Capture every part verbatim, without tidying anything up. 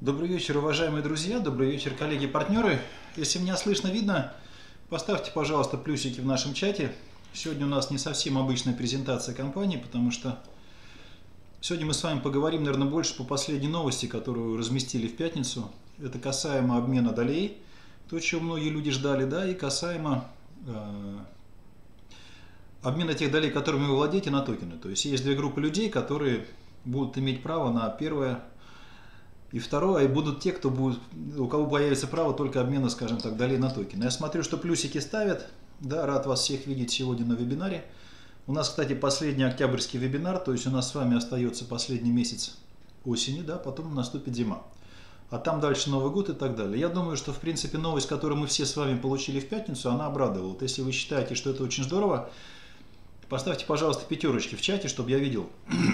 Добрый вечер, уважаемые друзья, добрый вечер, коллеги, партнеры. Если меня слышно, видно, поставьте, пожалуйста, плюсики в нашем чате. Сегодня у нас не совсем обычная презентация компании, потому что сегодня мы с вами поговорим, наверное, больше по последней новости, которую разместили в пятницу. Это касаемо обмена долей, то, чего многие люди ждали, да, и касаемо э, обмена тех долей, которыми вы владеете, на токены. То есть есть две группы людей, которые будут иметь право на первое и второе, и будут те, кто будет, у кого появится право только обмена, скажем так, долей на токены. Я смотрю, что плюсики ставят. Да, рад вас всех видеть сегодня на вебинаре. У нас, кстати, последний октябрьский вебинар, то есть у нас с вами остается последний месяц осени, да, потом наступит зима. А там дальше Новый год и так далее. Я думаю, что, в принципе, новость, которую мы все с вами получили в пятницу, она обрадовала. Вот если вы считаете, что это очень здорово, поставьте, пожалуйста, пятерочки в чате, чтобы я видел.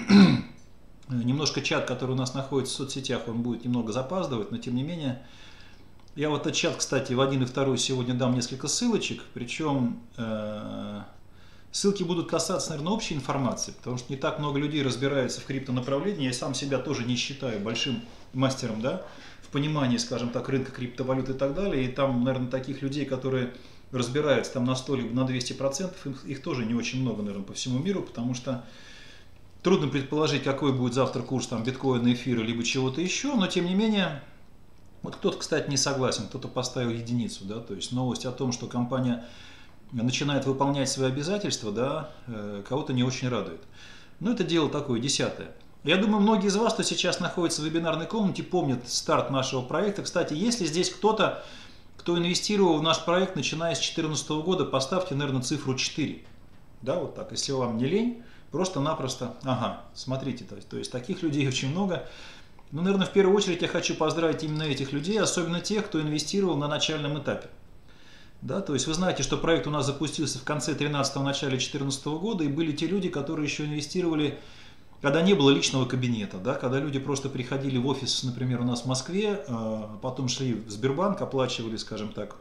Немножко чат, который у нас находится в соцсетях, он будет немного запаздывать, но тем не менее. Я вот этот чат, кстати, в один и второй сегодня дам несколько ссылочек, причем э, ссылки будут касаться, наверное, общей информации, потому что не так много людей разбирается в криптонаправлении. Я сам себя тоже не считаю большим мастером, да, в понимании, скажем так, рынка криптовалют и так далее. И там, наверное, таких людей, которые разбираются там на сто либо на двести процентов, их, их тоже не очень много, наверное, по всему миру, потому что трудно предположить, какой будет завтра курс там биткоина, эфира, либо чего-то еще, но тем не менее, вот кто-то, кстати, не согласен, кто-то поставил единицу, да, то есть новость о том, что компания начинает выполнять свои обязательства, да, кого-то не очень радует. Но это дело такое, десятое. Я думаю, многие из вас, кто сейчас находится в вебинарной комнате, помнят старт нашего проекта. Кстати, если здесь кто-то, кто инвестировал в наш проект, начиная с две тысячи четырнадцатого года, поставьте, наверное, цифру четыре. Да, вот так, если вам не лень. Просто-напросто, ага, смотрите, то есть, то есть таких людей очень много. Ну, наверное, в первую очередь я хочу поздравить именно этих людей, особенно тех, кто инвестировал на начальном этапе. Да, то есть вы знаете, что проект у нас запустился в конце тринадцатого, начале четырнадцатого года, и были те люди, которые еще инвестировали, когда не было личного кабинета, да, когда люди просто приходили в офис, например, у нас в Москве, потом шли в Сбербанк, оплачивали, скажем так,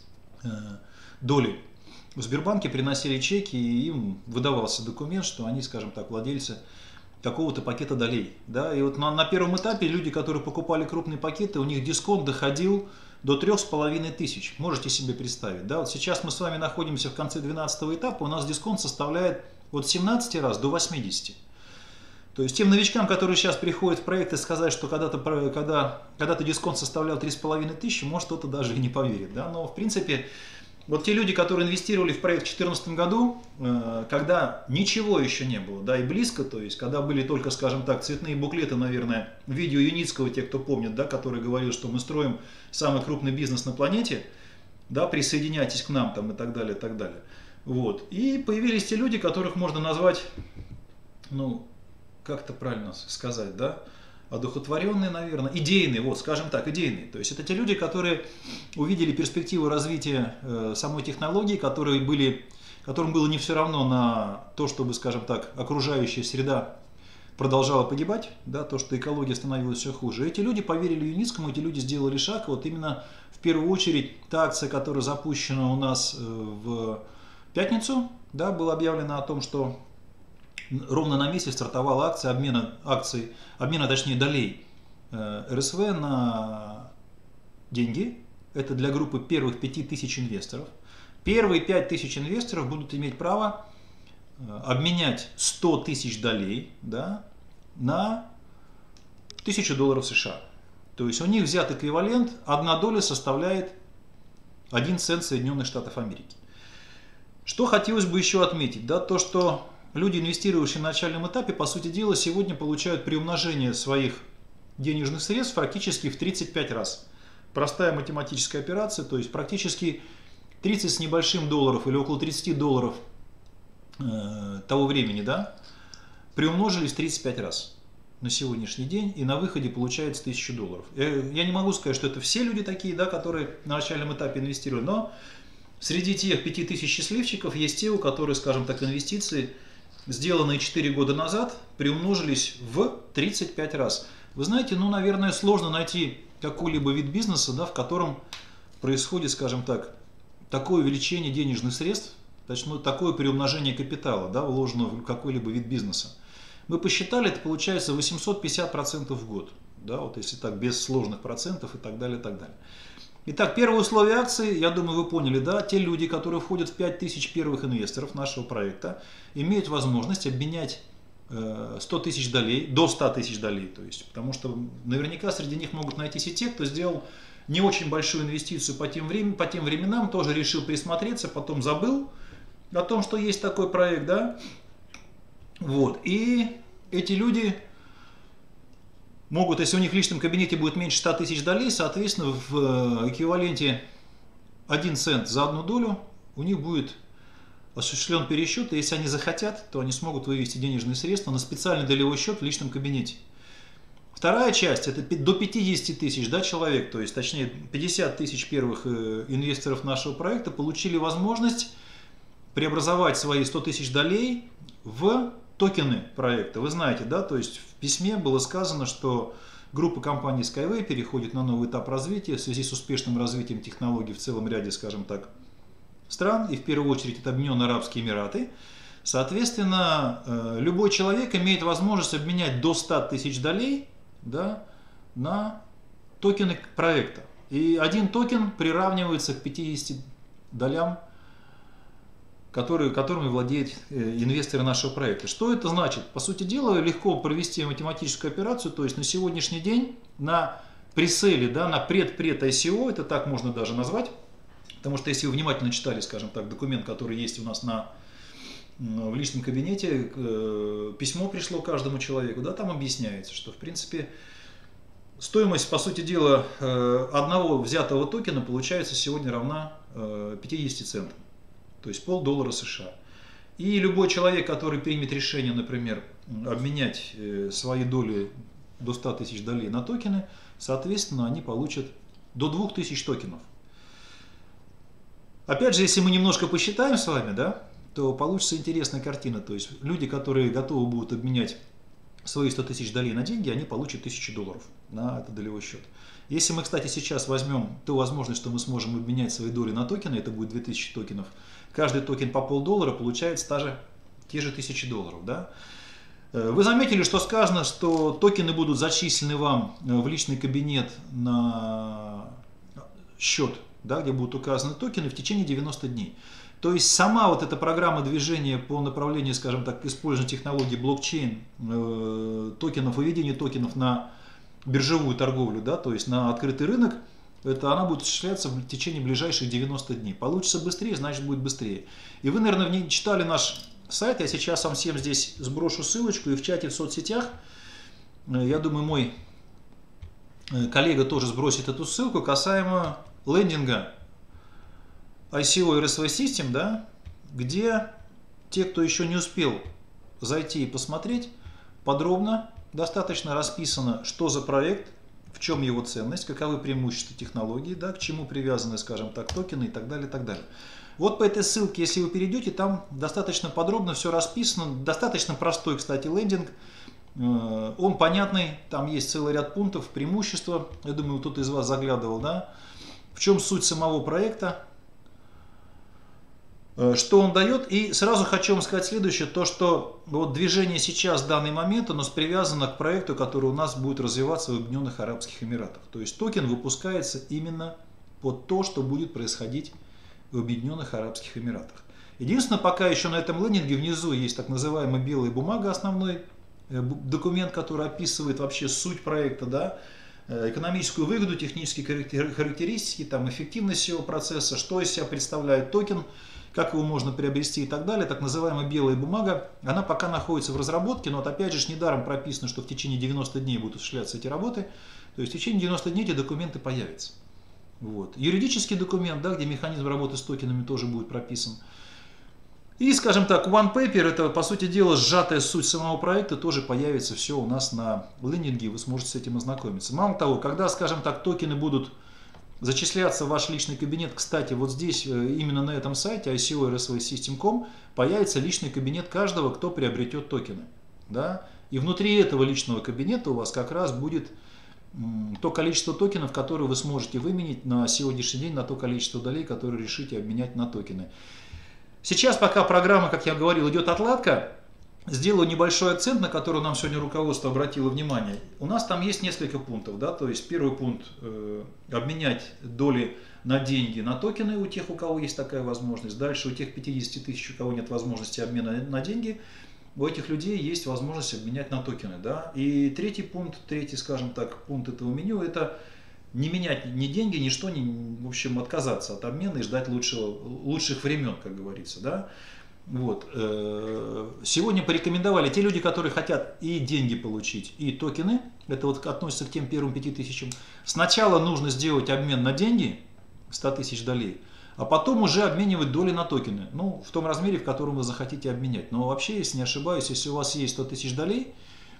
доли. В Сбербанке приносили чеки, и им выдавался документ, что они, скажем так, владельцы какого-то пакета долей. Да? И вот на, на первом этапе люди, которые покупали крупные пакеты, у них дисконт доходил до трёх с половиной тысяч. Можете себе представить. Да? Вот сейчас мы с вами находимся в конце двенадцатого этапа, у нас дисконт составляет от семнадцати раз до восьмидесяти. То есть тем новичкам, которые сейчас приходят в проект и сказать, что когда-то когда, когда дисконт составлял три с половиной тысячи, может кто-то даже и не поверит. Да? Но в принципе... Вот те люди, которые инвестировали в проект в две тысячи четырнадцатом году, когда ничего еще не было, да, и близко, то есть, когда были только, скажем так, цветные буклеты, наверное, видео Юницкого, те, кто помнит, да, который говорил, что мы строим самый крупный бизнес на планете, да, присоединяйтесь к нам, там, и так далее, и так далее. Вот. И появились те люди, которых можно назвать, ну, как это правильно сказать, да, одухотворенные, наверное, идейные, вот, скажем так, идейные. То есть это те люди, которые увидели перспективу развития э, самой технологии, которые были, которым было не все равно на то, чтобы, скажем так, окружающая среда продолжала погибать, да, то, что экология становилась все хуже. Эти люди поверили Юницкому, эти люди сделали шаг. Вот именно в первую очередь та акция, которая запущена у нас э, в пятницу, да, было объявлено о том, что ровно на месяц стартовала акция обмена, акций, обмена, точнее, долей э, эр эс вэ на деньги. Это для группы первых пяти тысяч инвесторов. Первые пять тысяч инвесторов будут иметь право э, обменять сто тысяч долей, да, на тысячу долларов США. То есть у них взят эквивалент, одна доля составляет один цент Соединенных Штатов Америки. Что хотелось бы еще отметить, да, то, что люди, инвестировавшие на начальном этапе, по сути дела, сегодня получают приумножение своих денежных средств практически в тридцать пять раз. Простая математическая операция, то есть практически тридцать с небольшим долларов или около тридцати долларов э, того времени, да, приумножились в тридцать пять раз на сегодняшний день, и на выходе получается тысяча долларов. Я не могу сказать, что это все люди такие, да, которые на начальном этапе инвестировали, но среди тех пяти тысяч счастливчиков есть те, у которых, скажем так, инвестиции, сделанные четыре года назад, приумножились в тридцать пять раз. Вы знаете, ну, наверное, сложно найти какой-либо вид бизнеса, да, в котором происходит, скажем так, такое увеличение денежных средств, точнее, такое приумножение капитала, да, вложенного в какой-либо вид бизнеса. Мы посчитали, это получается восемьсот пятьдесят процентов в год. Да, вот если так, без сложных процентов и так далее, и так далее. Итак, первое условие акции, я думаю, вы поняли, да, те люди, которые входят в пять тысяч первых инвесторов нашего проекта, имеют возможность обменять сто тысяч долей, до ста тысяч долей, то есть, потому что наверняка среди них могут найтись и те, кто сделал не очень большую инвестицию по тем, времен, по тем временам, тоже решил присмотреться, потом забыл о том, что есть такой проект, да, вот, и эти люди могут, если у них в личном кабинете будет меньше ста тысяч долей, соответственно, в эквиваленте один цент за одну долю у них будет осуществлен пересчет, и если они захотят, то они смогут вывести денежные средства на специальный долевой счет в личном кабинете. Вторая часть, это до пятидесяти тысяч, да, человек, то есть, точнее, пятьдесят тысяч первых инвесторов нашего проекта получили возможность преобразовать свои сто тысяч долей в токены проекта. Вы знаете, да, то есть в письме было сказано, что группа компаний Skyway переходит на новый этап развития в связи с успешным развитием технологий в целом ряде, скажем так, стран, и в первую очередь это Объединенные Арабские Эмираты. Соответственно, любой человек имеет возможность обменять до ста тысяч долей, да, на токены проекта. И один токен приравнивается к пятидесяти долям, которые, которыми владеет инвесторы нашего проекта. Что это значит? По сути дела, легко провести математическую операцию, то есть на сегодняшний день на преселе, да, на пред-пред ай си о, это так можно даже назвать, потому что если вы внимательно читали, скажем так, документ, который есть у нас на, в личном кабинете, письмо пришло каждому человеку, да, там объясняется, что в принципе стоимость, по сути дела, одного взятого токена получается сегодня равна пятидесяти центам. То есть полдоллара США. И любой человек, который примет решение, например, обменять свои доли до ста тысяч долей на токены, соответственно, они получат до двух тысяч токенов. Опять же, если мы немножко посчитаем с вами, да, то получится интересная картина. То есть люди, которые готовы будут обменять свои сто тысяч долей на деньги, они получат тысячу долларов на этот долевой счет. Если мы, кстати, сейчас возьмем ту возможность, что мы сможем обменять свои доли на токены, это будет две тысячи токенов, каждый токен по полдоллара, получается даже те же тысячи долларов. Да? Вы заметили, что сказано, что токены будут зачислены вам в личный кабинет на счет, да, где будут указаны токены в течение девяноста дней. То есть сама вот эта программа движения по направлению, скажем так, использования технологии блокчейн, э, токенов, выведения токенов на биржевую торговлю, да, то есть на открытый рынок, это она будет осуществляться в течение ближайших девяноста дней. Получится быстрее, значит будет быстрее. И вы, наверное, не читали наш сайт, я сейчас вам всем здесь сброшу ссылочку и в чате в соцсетях. Я думаю, мой коллега тоже сбросит эту ссылку касаемо лендинга ай си о эр эс ви System, да, где те, кто еще не успел зайти и посмотреть, подробно, достаточно расписано, что за проект, в чем его ценность, каковы преимущества технологии, да, к чему привязаны, скажем так, токены и так далее, и так далее. Вот по этой ссылке, если вы перейдете, там достаточно подробно все расписано, достаточно простой, кстати, лендинг, он понятный, там есть целый ряд пунктов, преимущества, я думаю, кто-то из вас заглядывал, да, в чем суть самого проекта, что он дает. И сразу хочу вам сказать следующее, то что вот движение сейчас в данный момент, оно привязано к проекту, который у нас будет развиваться в Объединенных Арабских Эмиратах. То есть токен выпускается именно под то, что будет происходить в Объединенных Арабских Эмиратах. Единственное, пока еще на этом лендинге внизу есть так называемая белая бумага, основной документ, который описывает вообще суть проекта, да, экономическую выгоду, технические характеристики, там, эффективность всего процесса, что из себя представляет токен, как его можно приобрести и так далее. Так называемая белая бумага, она пока находится в разработке, но вот опять же недаром прописано, что в течение девяноста дней будут осуществляться эти работы, то есть в течение девяноста дней эти документы появятся. Вот. Юридический документ, да, где механизм работы с токенами тоже будет прописан. И, скажем так, one paper, это, по сути дела, сжатая суть самого проекта, тоже появится все у нас на лендинге, и вы сможете с этим ознакомиться. Мало того, когда, скажем так, токены будут зачисляться в ваш личный кабинет, кстати, вот здесь, именно на этом сайте ай си о эр эс ви System точка ком, появится личный кабинет каждого, кто приобретет токены. Да? И внутри этого личного кабинета у вас как раз будет то количество токенов, которые вы сможете выменить на сегодняшний день, на то количество долей, которые решите обменять на токены. Сейчас, пока программа, как я говорил, идет отладка, сделаю небольшой акцент, на который нам сегодня руководство обратило внимание. У нас там есть несколько пунктов, да, то есть первый пункт э, обменять доли на деньги, на токены у тех, у кого есть такая возможность. Дальше у тех пятидесяти тысяч, у кого нет возможности обмена на деньги, у этих людей есть возможность обменять на токены, да. И третий пункт, третий, скажем так, пункт этого меню, это не менять ни деньги, ничто, ни, в общем, отказаться от обмена и ждать лучшего, лучших времен, как говорится, да. Вот. Сегодня порекомендовали те люди, которые хотят и деньги получить, и токены, это вот относится к тем первым пяти тысячам. Сначала нужно сделать обмен на деньги, сто тысяч долей, а потом уже обменивать доли на токены, ну, в том размере, в котором вы захотите обменять. Но вообще, если не ошибаюсь, если у вас есть сто тысяч долей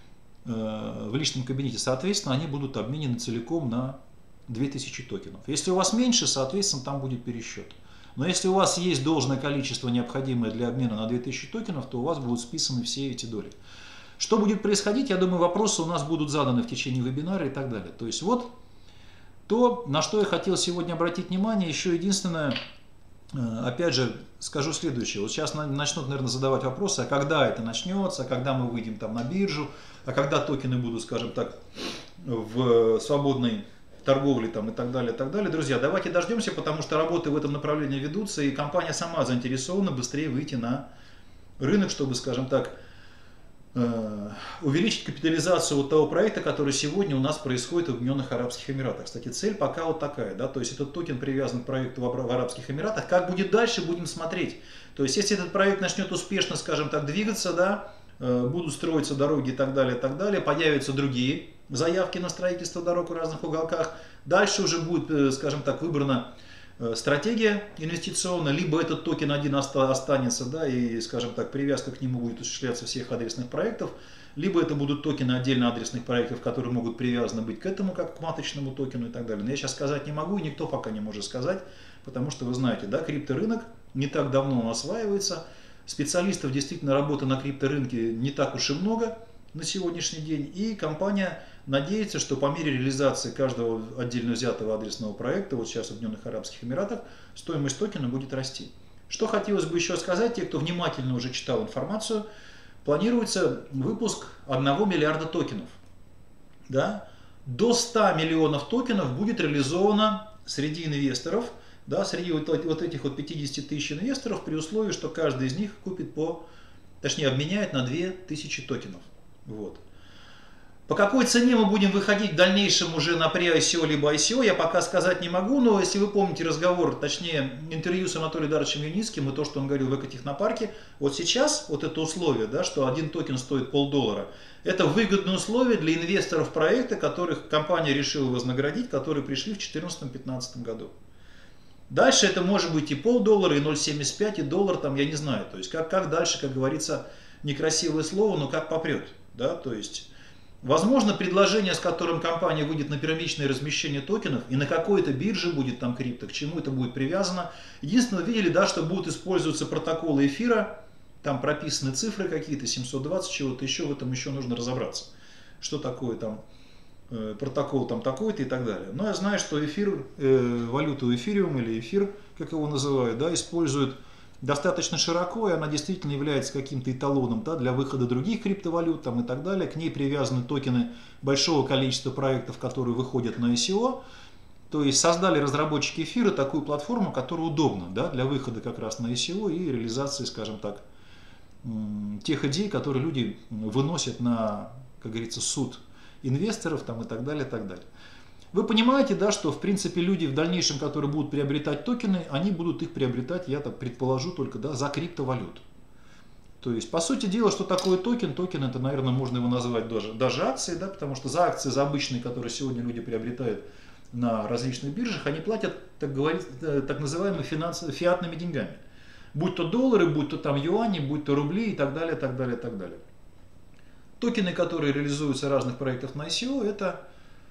э, в личном кабинете, соответственно, они будут обменены целиком на две тысячи токенов. Если у вас меньше, соответственно, там будет пересчет. Но если у вас есть должное количество, необходимое для обмена на две тысячи токенов, то у вас будут списаны все эти доли. Что будет происходить, я думаю, вопросы у нас будут заданы в течение вебинара и так далее. То есть вот то, на что я хотел сегодня обратить внимание. Еще единственное, опять же, скажу следующее. Вот сейчас начнут, наверное, задавать вопросы, а когда это начнется, а когда мы выйдем там на биржу, а когда токены будут, скажем так, в свободной торговли там и так далее, и так далее. Друзья, давайте дождемся, потому что работы в этом направлении ведутся, и компания сама заинтересована быстрее выйти на рынок, чтобы, скажем так, увеличить капитализацию вот того проекта, который сегодня у нас происходит в Объединенных Арабских Эмиратах. Кстати, цель пока вот такая, да, то есть этот токен привязан к проекту в Арабских Эмиратах. Как будет дальше, будем смотреть. То есть, если этот проект начнет успешно, скажем так, двигаться, да, будут строиться дороги и так далее, и так далее, появятся другие заявки на строительство дорог в разных уголках. Дальше уже будет, скажем так, выбрана стратегия инвестиционная, либо этот токен один останется, да, и, скажем так, привязка к нему будет осуществляться всех адресных проектов, либо это будут токены отдельно адресных проектов, которые могут привязаны быть к этому, как к маточному токену и так далее. Но я сейчас сказать не могу, и никто пока не может сказать, потому что вы знаете, да, крипторынок не так давно он осваивается, специалистов действительно работы на крипторынке не так уж и много на сегодняшний день, и компания надеется, что по мере реализации каждого отдельно взятого адресного проекта, вот сейчас в Объединенных Арабских Эмиратах, стоимость токена будет расти. Что хотелось бы еще сказать, те, кто внимательно уже читал информацию, планируется выпуск одного миллиарда токенов. Да? До ста миллионов токенов будет реализовано среди инвесторов, да, среди вот, вот этих вот пятидесяти тысяч инвесторов, при условии, что каждый из них купит по, точнее, обменяет на две тысячи токенов. Вот. По какой цене мы будем выходить в дальнейшем уже на pre-ай си о либо ай си о, я пока сказать не могу, но если вы помните разговор, точнее интервью с Анатолием Даровичем Юницким и то, что он говорил в Экотехнопарке, вот сейчас вот это условие, да, что один токен стоит полдоллара, это выгодное условие для инвесторов проекта, которых компания решила вознаградить, которые пришли в две тысячи четырнадцатом-пятнадцатом году. Дальше это может быть и полдоллара, и ноль целых семьдесят пять, и доллар, там, я не знаю, то есть как, как дальше, как говорится, некрасивое слово, но как попрет, да, то есть... Возможно, предложение, с которым компания выйдет на первичное размещение токенов и на какой-то бирже будет там крипто, к чему это будет привязано. Единственное, видели, да, что будут использоваться протоколы эфира, там прописаны цифры какие-то, семьсот двадцать, чего-то еще, в этом еще нужно разобраться. Что такое там э, протокол там такой-то и так далее. Но я знаю, что эфир, э, валюту эфириум или эфир, как его называют, да, используют достаточно широко, и она действительно является каким-то эталоном, да, для выхода других криптовалют там, и так далее. К ней привязаны токены большого количества проектов, которые выходят на ай си о. То есть создали разработчики эфира такую платформу, которая удобна, да, для выхода как раз на ай си о и реализации, скажем так, тех идей, которые люди выносят на, как говорится, суд инвесторов там, и так далее, и так далее. Вы понимаете, да, что в принципе люди в дальнейшем, которые будут приобретать токены, они будут их приобретать, я так предположу, только, да, за криптовалюту. То есть, по сути дела, что такое токен? Токен, это, наверное, можно его назвать даже, даже акцией, да, потому что за акции, за обычные, которые сегодня люди приобретают на различных биржах, они платят, так, говорить, так называемыми финансовыми, фиатными деньгами. Будь то доллары, будь то там юани, будь то рубли и так далее, так далее, так далее. Токены, которые реализуются разных проектов на ай си о, это...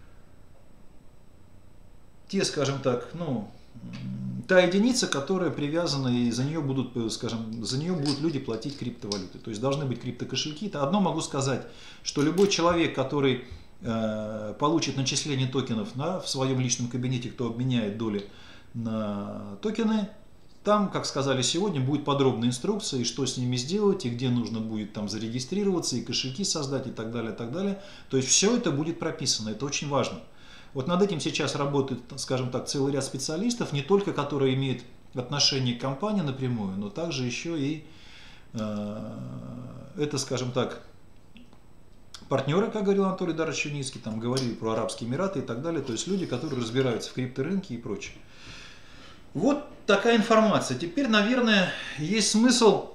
те, скажем так, ну, та единица, которая привязана, и за нее будут, скажем, за нее будут люди платить криптовалюты. То есть должны быть криптокошельки. Это одно могу сказать, что любой человек, который э, получит начисление токенов на, в своем личном кабинете, кто обменяет доли на токены, там, как сказали сегодня, будет подробная инструкция, и что с ними сделать, и где нужно будет там зарегистрироваться, и кошельки создать, и так далее, и так далее. То есть все это будет прописано, это очень важно. Вот над этим сейчас работает, скажем так, целый ряд специалистов, не только которые имеют отношение к компании напрямую, но также еще и э, это, скажем так, партнеры, как говорил Анатолий Дарович Юницкий, там говорили про Арабские Эмираты и так далее, то есть люди, которые разбираются в крипторынке и прочее. Вот такая информация. Теперь, наверное, есть смысл,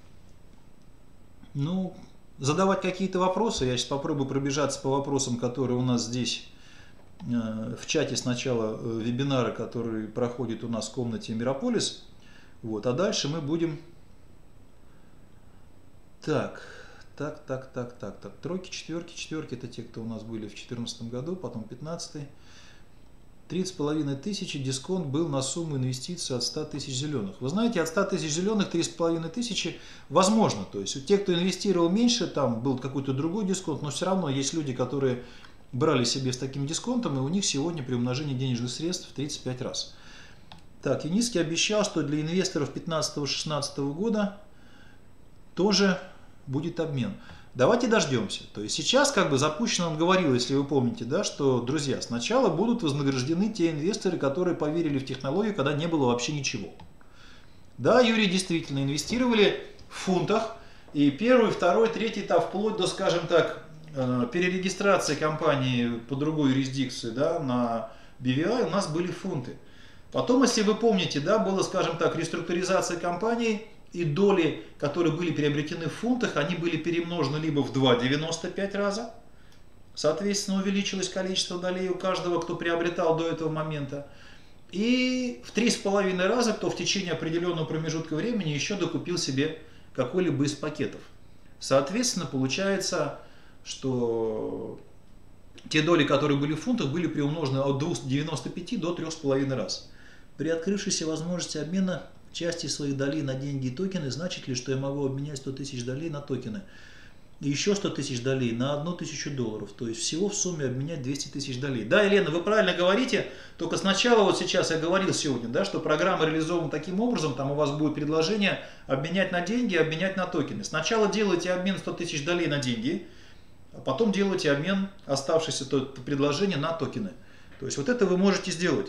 ну, задавать какие-то вопросы. Я сейчас попробую пробежаться по вопросам, которые у нас здесь э, в чате с начала э, вебинара, который проходит у нас в комнате Мирополис. Вот, а дальше мы будем... Так... Так, так, так, так, так. Тройки, четверки, четверки — это те, кто у нас были в две тысячи четырнадцатом году, потом пятнадцатый. тридцать с половиной тысячи дисконт был на сумму инвестиций от ста тысяч зеленых. Вы знаете, от ста тысяч зеленых тридцать с половиной тысячи возможно. То есть у тех, кто инвестировал меньше, там был какой-то другой дисконт, но все равно есть люди, которые брали себе с таким дисконтом, и у них сегодня при умножении денежных средств в тридцать пять раз. Так, Юницкий обещал, что для инвесторов пятнадцатого-шестнадцатого года тоже будет обмен. Давайте дождемся. То есть сейчас как бы запущено, он говорил, если вы помните, да, что, друзья, сначала будут вознаграждены те инвесторы, которые поверили в технологию, когда не было вообще ничего. Да, Юрий, действительно, инвестировали в фунтах, и первый, второй, третий этап, вплоть до, скажем так, перерегистрации компании по другой юрисдикции, да, на би ви ай у нас были фунты. Потом, если вы помните, да, была, скажем так, реструктуризация компании, и доли, которые были приобретены в фунтах, они были перемножены либо в два целых девяносто пять раза, соответственно, увеличилось количество долей у каждого, кто приобретал до этого момента, и в три с половиной раза, кто в течение определенного промежутка времени еще докупил себе какой-либо из пакетов. Соответственно, получается, что те доли, которые были в фунтах, были приумножены от двух целых девяноста пяти до трёх с половиной раз. При открывшейся возможности обмена части своих долей на деньги и токены, значит ли, что я могу обменять сто тысяч долей на токены? И еще сто тысяч долей на одну тысячу долларов. То есть всего в сумме обменять двести тысяч долей. Да, Елена, вы правильно говорите, только сначала, вот сейчас я говорил сегодня, да, что программа реализована таким образом, там у вас будет предложение обменять на деньги, обменять на токены. Сначала делайте обмен сто тысяч долей на деньги, а потом делайте обмен оставшееся предложение на токены. То есть вот это вы можете сделать.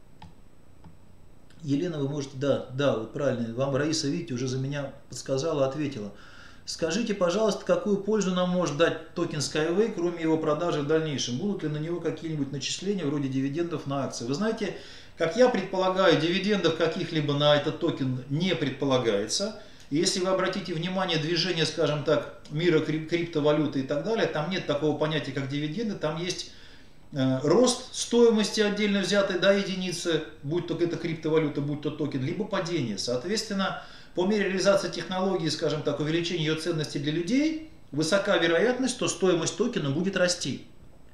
Елена, вы можете, да, да, вот правильно, вам Раиса, видите, уже за меня подсказала, ответила. Скажите, пожалуйста, какую пользу нам может дать токен Skyway, кроме его продажи в дальнейшем? Будут ли на него какие-нибудь начисления вроде дивидендов на акции? Вы знаете, как я предполагаю, дивидендов каких-либо на этот токен не предполагается. И если вы обратите внимание, движение, скажем так, мира криптовалюты и так далее, там нет такого понятия, как дивиденды, там есть рост стоимости отдельно взятой, да, единицы, будь то это криптовалюта, будь то токен, либо падение. Соответственно, по мере реализации технологии, скажем так, увеличения ее ценности для людей, высока вероятность, что стоимость токена будет расти.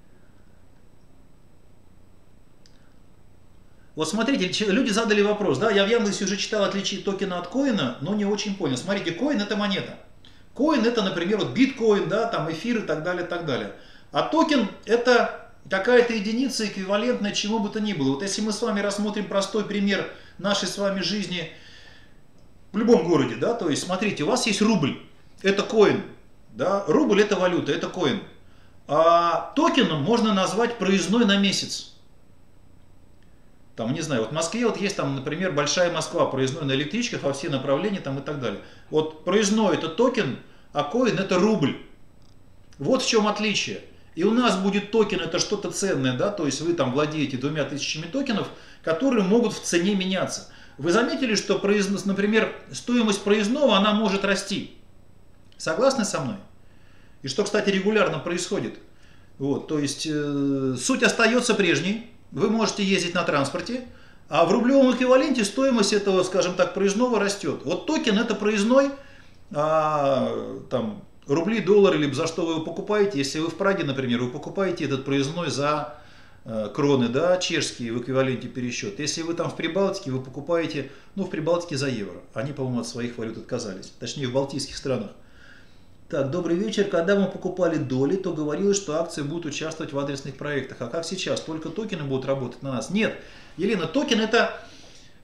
Вот смотрите, люди задали вопрос, да, я в Яндексе уже читал отличие токена от коина, но не очень понял. Смотрите, коин — это монета. Коин — это, например, вот биткоин, да, там эфир и так далее, и так далее. А токен — это какая-то единица, эквивалентная чему бы то ни было. Вот если мы с вами рассмотрим простой пример нашей с вами жизни в любом городе, да, то есть смотрите, у вас есть рубль, это коин, да, рубль — это валюта, это коин. А токеном можно назвать проездной на месяц. Там, не знаю, вот в Москве вот есть там, например, Большая Москва, проездной на электричках во все направления там и так далее. Вот проездной — это токен, а коин — это рубль. Вот в чем отличие. И у нас будет токен — это что-то ценное, да, то есть вы там владеете двумя тысячами токенов, которые могут в цене меняться. Вы заметили, что, например, стоимость проездного, она может расти? Согласны со мной? И что, кстати, регулярно происходит. Вот, то есть э, суть остается прежней, вы можете ездить на транспорте, а в рублевом эквиваленте стоимость этого, скажем так, проездного растет. Вот токен — это проездной, а, там, рубли, доллары, либо за что вы его покупаете. Если вы в Праге, например, вы покупаете этот проездной за э, кроны, да, чешские в эквиваленте пересчет. Если вы там в Прибалтике, вы покупаете, ну, в Прибалтике за евро. Они, по-моему, от своих валют отказались. Точнее, в балтийских странах. Так, добрый вечер. Когда мы покупали доли, то говорилось, что акции будут участвовать в адресных проектах. А как сейчас? Только токены будут работать на нас? Нет. Елена, токен — это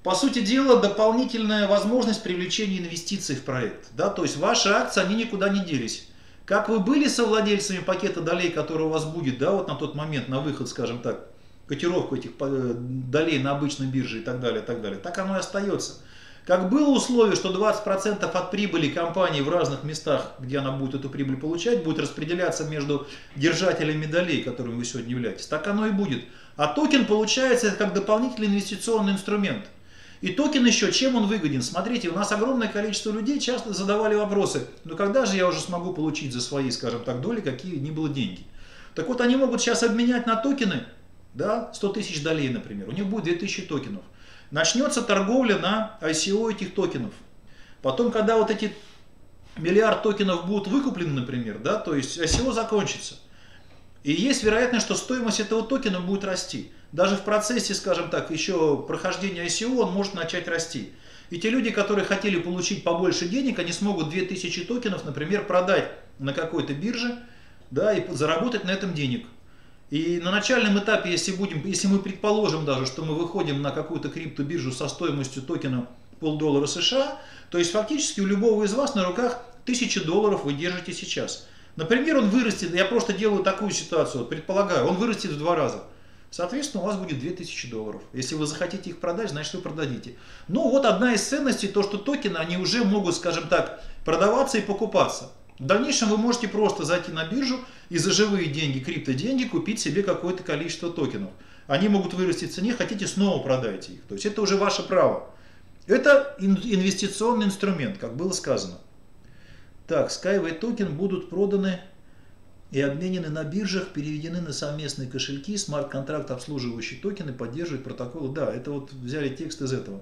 по сути дела, дополнительная возможность привлечения инвестиций в проект. Да? То есть ваши акции, они никуда не делись. Как вы были совладельцами пакета долей, который у вас будет, да, вот на тот момент, на выход, скажем так, котировку этих долей на обычной бирже и так далее, и так далее, так оно и остается. Как было условие, что двадцать процентов от прибыли компании в разных местах, где она будет эту прибыль получать, будет распределяться между держателями долей, которыми вы сегодня являетесь, так оно и будет. А токен получается как дополнительный инвестиционный инструмент. И токен еще, чем он выгоден? Смотрите, у нас огромное количество людей часто задавали вопросы, ну когда же я уже смогу получить за свои, скажем так, доли какие ни было деньги? Так вот, они могут сейчас обменять на токены, да, сто тысяч долей, например, у них будет две тысячи токенов. Начнется торговля на ай си о этих токенов. Потом, когда вот эти миллиард токенов будут выкуплены, например, да, то есть ай си о закончится. И есть вероятность, что стоимость этого токена будет расти. Даже в процессе, скажем так, еще прохождения ай си о он может начать расти. И те люди, которые хотели получить побольше денег, они смогут две тысячи токенов, например, продать на какой-то бирже, да, и заработать на этом денег. И на начальном этапе, если, будем, если мы предположим даже, что мы выходим на какую-то криптобиржу со стоимостью токена полдоллара США, то есть фактически у любого из вас на руках тысяча долларов вы держите сейчас. Например, он вырастет, я просто делаю такую ситуацию, вот предполагаю, он вырастет в два раза. Соответственно, у вас будет две тысячи долларов. Если вы захотите их продать, значит вы продадите. Ну вот одна из ценностей, то что токены, они уже могут, скажем так, продаваться и покупаться. В дальнейшем вы можете просто зайти на биржу и за живые деньги, криптоденьги, купить себе какое-то количество токенов. Они могут вырасти в цене, хотите, снова продайте их. То есть это уже ваше право. Это инвестиционный инструмент, как было сказано. Так, Skyway токен будут проданы и обменены на биржах, переведены на совместные кошельки, смарт-контракт, обслуживающий токены, поддерживает протоколы. Да, это вот взяли текст из этого,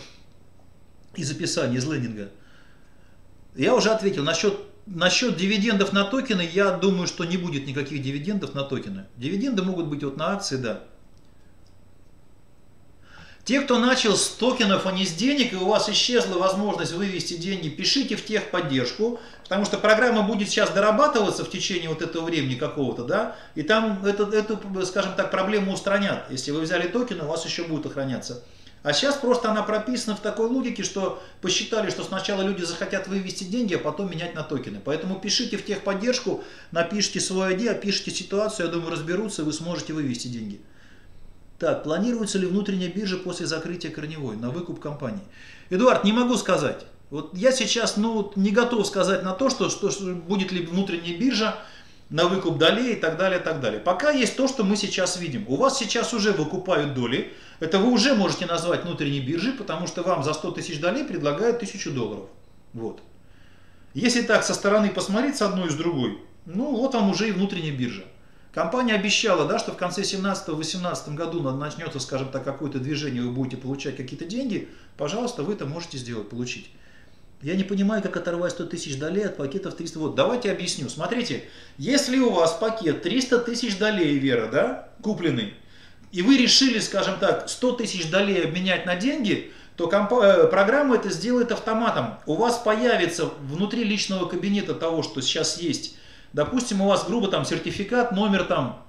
из описания, из лендинга. Я уже ответил, насчет, насчет дивидендов на токены, я думаю, что не будет никаких дивидендов на токены. Дивиденды могут быть вот на акции, да. Те, кто начал с токенов, а не с денег, и у вас исчезла возможность вывести деньги, пишите в техподдержку, потому что программа будет сейчас дорабатываться в течение вот этого времени какого-то, да, и там эту, эту, скажем так, проблему устранят. Если вы взяли токены, у вас еще будет охраняться. А сейчас просто она прописана в такой логике, что посчитали, что сначала люди захотят вывести деньги, а потом менять на токены. Поэтому пишите в техподдержку, напишите свой ай ди, опишите ситуацию, я думаю, разберутся, и вы сможете вывести деньги. Так, планируется ли внутренняя биржа после закрытия корневой на выкуп компании? Эдуард, не могу сказать. Вот я сейчас ну, не готов сказать на то, что, что, что будет ли внутренняя биржа на выкуп долей и так далее, и так далее. Пока есть то, что мы сейчас видим. У вас сейчас уже выкупают доли. Это вы уже можете назвать внутренней биржей, потому что вам за сто тысяч долей предлагают тысячу долларов. Вот. Если так со стороны посмотреть с одной и с другой, ну вот вам уже и внутренняя биржа. Компания обещала, да, что в конце семнадцатого-восемнадцатом году начнется, скажем так, какое-то движение, вы будете получать какие-то деньги, пожалуйста, вы это можете сделать, получить. Я не понимаю, как оторвать сто тысяч долей от пакетов триста. Вот, давайте объясню. Смотрите, если у вас пакет триста тысяч долей, Вера, да, купленный, и вы решили, скажем так, сто тысяч долей обменять на деньги, то программа это сделает автоматом. У вас появится внутри личного кабинета того, что сейчас есть. Допустим, у вас грубо там сертификат, номер там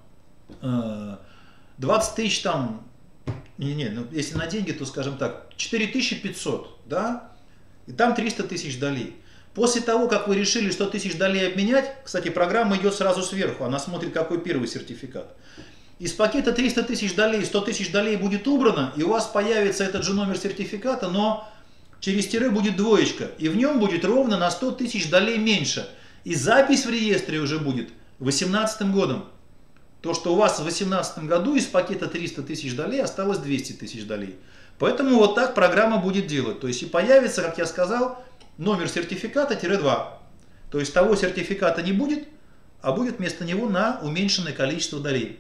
двадцать тысяч там, не, не, ну, если на деньги, то скажем так, четыре тысячи пятьсот, да, и там триста тысяч долей. После того, как вы решили сто тысяч долей обменять, кстати, программа идет сразу сверху, она смотрит, какой первый сертификат. Из пакета триста тысяч долей, сто тысяч долей будет убрано, и у вас появится этот же номер сертификата, но через тире будет двоечка, и в нем будет ровно на сто тысяч долей меньше. И запись в реестре уже будет восемнадцатым годом. То, что у вас в восемнадцатом году из пакета триста тысяч долей осталось двести тысяч долей. Поэтому вот так программа будет делать. То есть и появится, как я сказал, номер сертификата два. То есть того сертификата не будет, а будет вместо него на уменьшенное количество долей.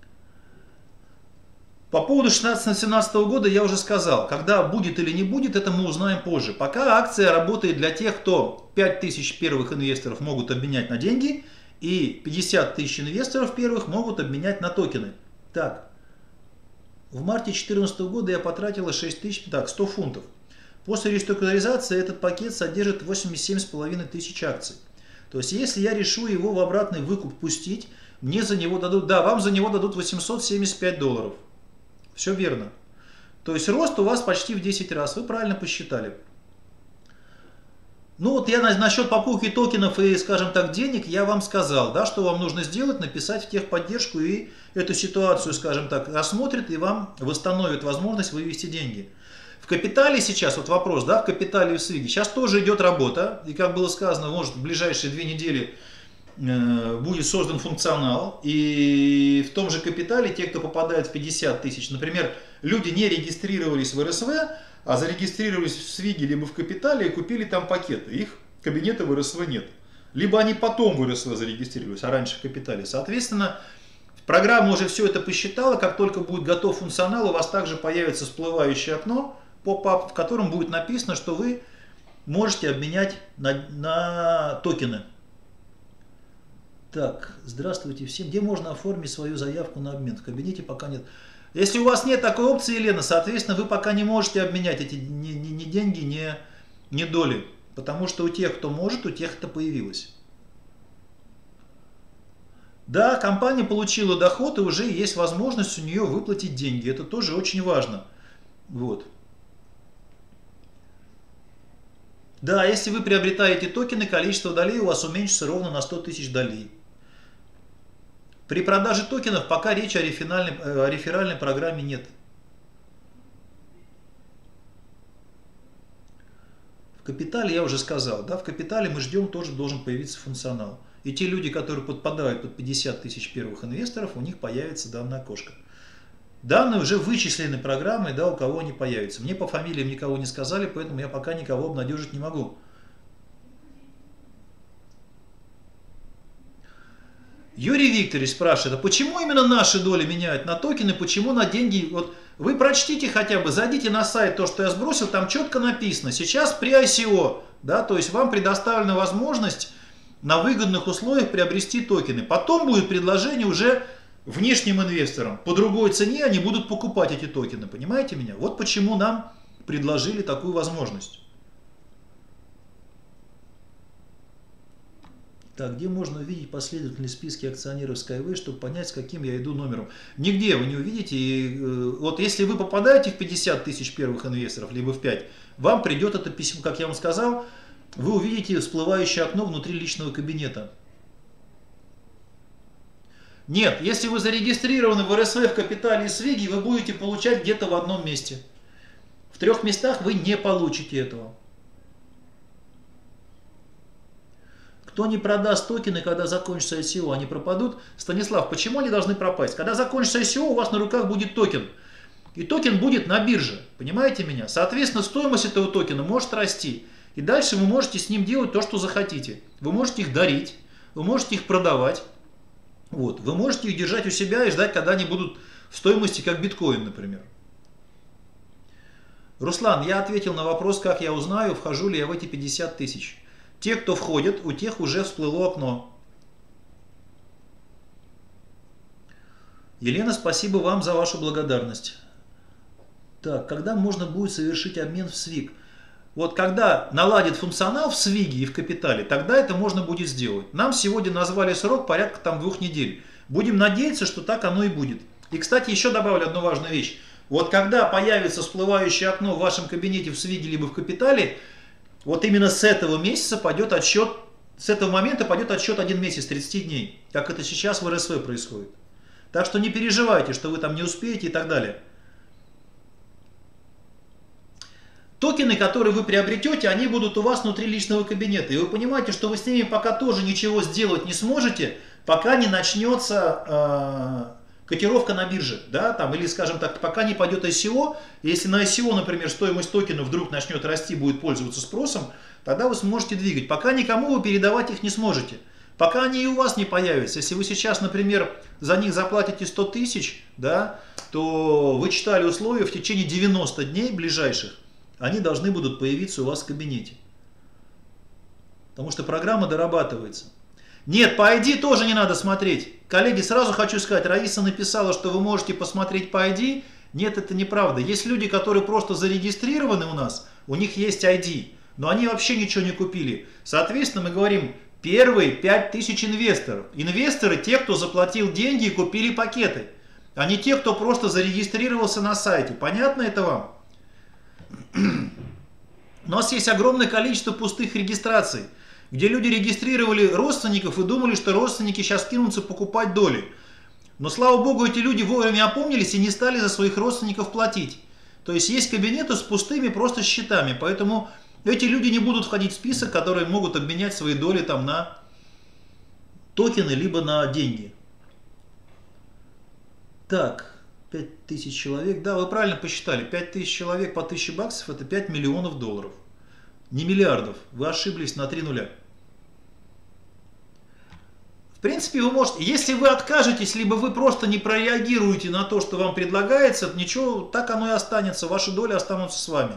По поводу шестнадцатого-семнадцатого года я уже сказал, когда будет или не будет, это мы узнаем позже. Пока акция работает для тех, кто пять тысяч первых инвесторов могут обменять на деньги, и пятьдесят тысяч инвесторов первых могут обменять на токены. Так, в марте две тысячи четырнадцатого года я потратила шесть тысяч, так, сто фунтов. После реструктуризации этот пакет содержит восемьдесят семь с половиной тысяч акций. То есть, если я решу его в обратный выкуп пустить, мне за него дадут, да, вам за него дадут восемьсот семьдесят пять долларов. Все верно. То есть рост у вас почти в десять раз. Вы правильно посчитали. Ну вот я на, насчет покупки токенов и, скажем так, денег, я вам сказал, да, что вам нужно сделать, написать в техподдержку, и эту ситуацию, скажем так, рассмотрят и вам восстановят возможность вывести деньги. В Капитале сейчас, вот вопрос, да, в Капитале и в Свиге, сейчас тоже идет работа, и как было сказано, может в ближайшие две недели э, будет создан функционал, и в том же Капитале те, кто попадает в пятьдесят тысяч, например, люди не регистрировались в эр эс вэ, а зарегистрировались в Свиге либо в Капитале и купили там пакеты. Их кабинета в эр эс вэ нет. Либо они потом в эр эс вэ зарегистрировались, а раньше в Капитале. Соответственно, программа уже все это посчитала. Как только будет готов функционал, у вас также появится всплывающее окно, поп-ап, в котором будет написано, что вы можете обменять на, на токены. Так, здравствуйте всем. Где можно оформить свою заявку на обмен? В кабинете пока нет. Если у вас нет такой опции, Елена, соответственно, вы пока не можете обменять эти ни, ни, ни деньги, ни, ни доли. Потому что у тех, кто может, у тех это появилось. Да, компания получила доход, и уже есть возможность у нее выплатить деньги. Это тоже очень важно. Вот. Да, если вы приобретаете токены, количество долей у вас уменьшится ровно на сто тысяч долей. При продаже токенов пока речи о реферальной, о реферальной программе нет. В Капитале я уже сказал, да, в Капитале мы ждем, тоже должен появиться функционал. И те люди, которые подпадают под пятьдесят тысяч первых инвесторов, у них появится данное окошко. Данные уже вычислены программой, да, у кого они появятся. Мне по фамилиям никого не сказали, поэтому я пока никого обнадежить не могу. Юрий Викторович спрашивает, а почему именно наши доли меняют на токены, почему на деньги? Вот вы прочтите хотя бы, зайдите на сайт, то, что я сбросил, там четко написано. Сейчас при ай си о, да, то есть вам предоставлена возможность на выгодных условиях приобрести токены. Потом будет предложение уже внешним инвесторам. По другой цене они будут покупать эти токены, понимаете меня? Вот почему нам предложили такую возможность. Так, где можно увидеть последовательные списки акционеров Skyway, чтобы понять, с каким я иду номером? Нигде вы не увидите. И, э, вот если вы попадаете в пятьдесят тысяч первых инвесторов, либо в пять, вам придет это письмо, как я вам сказал, вы увидите всплывающее окно внутри личного кабинета. Нет, если вы зарегистрированы в эр эс вэ, в Капитале и Свиге, вы будете получать где-то в одном месте. В трех местах вы не получите этого. Кто не продаст токены, когда закончится ай си о, они пропадут. Станислав, почему они должны пропасть? Когда закончится ай си о, у вас на руках будет токен. И токен будет на бирже. Понимаете меня? Соответственно, стоимость этого токена может расти. И дальше вы можете с ним делать то, что захотите. Вы можете их дарить, вы можете их продавать. Вот. Вы можете их держать у себя и ждать, когда они будут в стоимости, как биткоин, например. Руслан, я ответил на вопрос, как я узнаю, вхожу ли я в эти пятьдесят тысяч. Те, кто входит, у тех уже всплыло окно. Елена, спасибо вам за вашу благодарность. Так, когда можно будет совершить обмен в свиг? Вот когда наладит функционал в Свиге и в Капитале, тогда это можно будет сделать. Нам сегодня назвали срок порядка там двух недель. Будем надеяться, что так оно и будет. И, кстати, еще добавлю одну важную вещь. Вот когда появится всплывающее окно в вашем кабинете в Свиге либо в Капитале, вот именно с этого месяца пойдет отсчет, с этого момента пойдет отсчет один месяц, тридцать дней, как это сейчас в эр эс вэ происходит. Так что не переживайте, что вы там не успеете и так далее. Токены, которые вы приобретете, они будут у вас внутри личного кабинета. И вы понимаете, что вы с ними пока тоже ничего сделать не сможете, пока не начнется э, котировка на бирже. Да, там, или, скажем так, пока не пойдет ай си о. Если на ай си о, например, стоимость токена вдруг начнет расти, будет пользоваться спросом, тогда вы сможете двигать. Пока никому вы передавать их не сможете. Пока они и у вас не появятся. Если вы сейчас, например, за них заплатите сто тысяч, да, то вы читали условия, в течение девяноста дней ближайших они должны будут появиться у вас в кабинете. Потому что программа дорабатывается. Нет, по ай ди тоже не надо смотреть. Коллеги, сразу хочу сказать, Раиса написала, что вы можете посмотреть по ай ди. Нет, это неправда. Есть люди, которые просто зарегистрированы у нас, у них есть ай ди, но они вообще ничего не купили. Соответственно, мы говорим, первые пять тысяч инвесторов. Инвесторы, те, кто заплатил деньги и купили пакеты. а не те, кто просто зарегистрировался на сайте. Понятно это вам? У нас есть огромное количество пустых регистраций, где люди регистрировали родственников и думали, что родственники сейчас кинутся покупать доли. Но, слава богу, эти люди вовремя опомнились и не стали за своих родственников платить. То есть есть кабинеты с пустыми просто счетами, поэтому эти люди не будут входить в список, которые могут обменять свои доли там на токены, либо на деньги. Так, пять тысяч человек. Да, вы правильно посчитали. пять тысяч человек по тысяче баксов – это пять миллионов долларов. Не миллиардов. Вы ошиблись на три нуля. В принципе, вы можете, если вы откажетесь, либо вы просто не прореагируете на то, что вам предлагается, ничего, так оно и останется, ваши доли останутся с вами.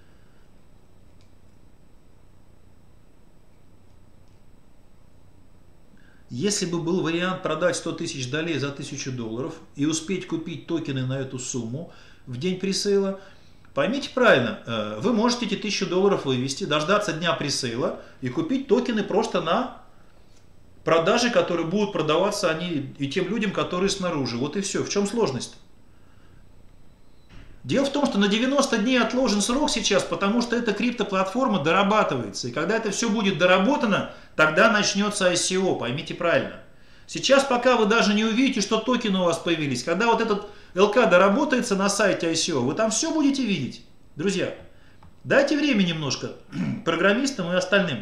Если бы был вариант продать сто тысяч долей за тысячу долларов и успеть купить токены на эту сумму в день пресейла, поймите правильно, вы можете эти тысячу долларов вывести, дождаться дня пресейла и купить токены просто на продажи, которые будут продаваться они и тем людям, которые снаружи. Вот и все. В чем сложность? Дело в том, что на девяносто дней отложен срок сейчас, потому что эта криптоплатформа дорабатывается. И когда это все будет доработано, тогда начнется ай си о, поймите правильно. Сейчас пока вы даже не увидите, что токены у вас появились. Когда вот этот эл ка доработается на сайте ай си о, вы там все будете видеть. Друзья, дайте время немножко программистам и остальным.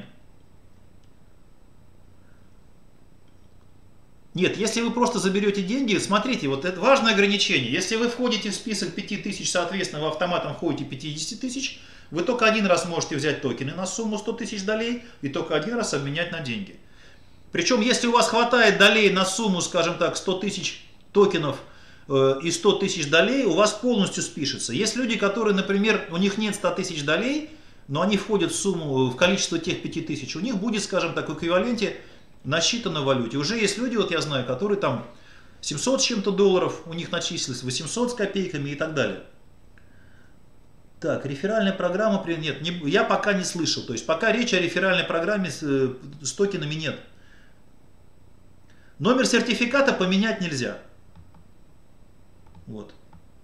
Нет, если вы просто заберете деньги, смотрите, вот это важное ограничение. Если вы входите в список пяти тысяч, соответственно, вы автоматом входите пятьдесят тысяч, вы только один раз можете взять токены на сумму сто тысяч долей и только один раз обменять на деньги. Причем, если у вас хватает долей на сумму, скажем так, сто тысяч токенов э, и сто тысяч долей, у вас полностью спишется. Есть люди, которые, например, у них нет ста тысяч долей, но они входят в сумму, в количество тех пяти тысяч, у них будет, скажем так, в эквиваленте насчитано в валюте. Уже есть люди, вот я знаю, которые там семьсот с чем-то долларов у них начислилось, восемьсот с копейками и так далее. Так, реферальная программа, нет, не, я пока не слышал. То есть пока речи о реферальной программе с, с токенами нет. Номер сертификата поменять нельзя. Вот.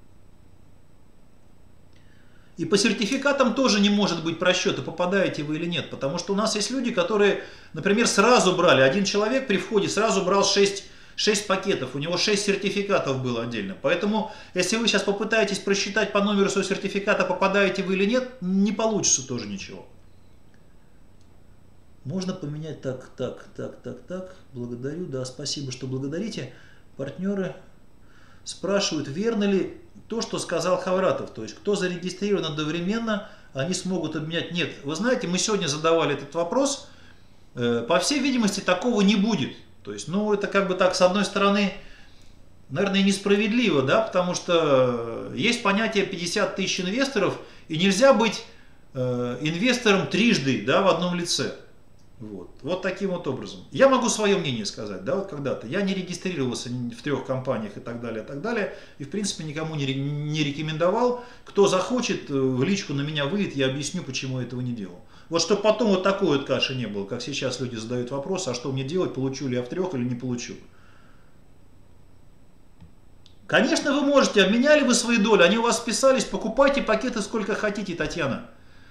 И по сертификатам тоже не может быть просчета, попадаете вы или нет. Потому что у нас есть люди, которые, например, сразу брали. Один человек при входе сразу брал шесть, шесть пакетов. У него шесть сертификатов было отдельно. Поэтому, если вы сейчас попытаетесь просчитать по номеру своего сертификата, попадаете вы или нет, не получится тоже ничего. Можно поменять так, так, так, так, так. Благодарю. Да, спасибо, что благодарите. Партнеры спрашивают, верно ли то, что сказал Хавратов. То есть, кто зарегистрирован одновременно, они смогут обменять. Нет, вы знаете, мы сегодня задавали этот вопрос. По всей видимости, такого не будет. То есть, ну, это как бы так, с одной стороны, наверное, несправедливо, да, потому что есть понятие пятьдесят тысяч инвесторов, и нельзя быть э, инвестором трижды, да, в одном лице. Вот. Вот таким вот образом. Я могу свое мнение сказать, да, вот когда-то. Я не регистрировался в трех компаниях и так далее, и так далее. И, в принципе, никому не, не рекомендовал. Кто захочет, в личку на меня выйдет, я объясню, почему я этого не делал. Вот чтобы потом вот такой вот каши не было, как сейчас люди задают вопрос, а что мне делать, получу ли я в трех или не получу. Конечно, вы можете, обменяли вы свои доли, они у вас списались, покупайте пакеты сколько хотите, Татьяна.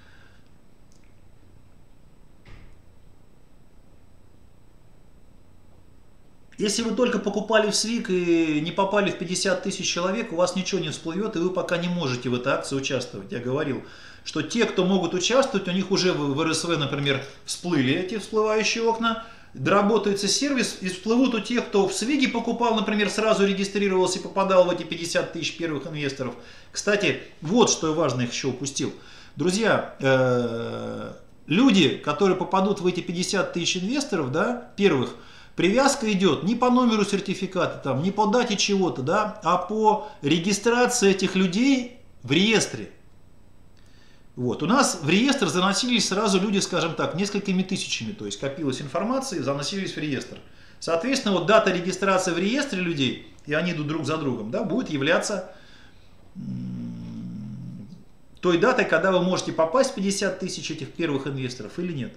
Если вы только покупали в свик и не попали в пятьдесят тысяч человек, у вас ничего не всплывет, и вы пока не можете в этой акции участвовать. Я говорил, что те, кто могут участвовать, у них уже в эр эс вэ, например, всплыли эти всплывающие окна, доработается сервис, и всплывут у тех, кто в свиге покупал, например, сразу регистрировался и попадал в эти пятьдесят тысяч первых инвесторов. Кстати, вот что важно, их еще упустил. Друзья, э-э- люди, которые попадут в эти пятьдесят тысяч инвесторов, да, первых, привязка идет не по номеру сертификата, там, не по дате чего-то, да, а по регистрации этих людей в реестре. Вот. У нас в реестр заносились сразу люди, скажем так, несколькими тысячами, то есть копилась информация и заносились в реестр. Соответственно, вот дата регистрации в реестре людей, и они идут друг за другом, да, будет являться той датой, когда вы можете попасть в пятьдесят тысяч этих первых инвесторов или нет.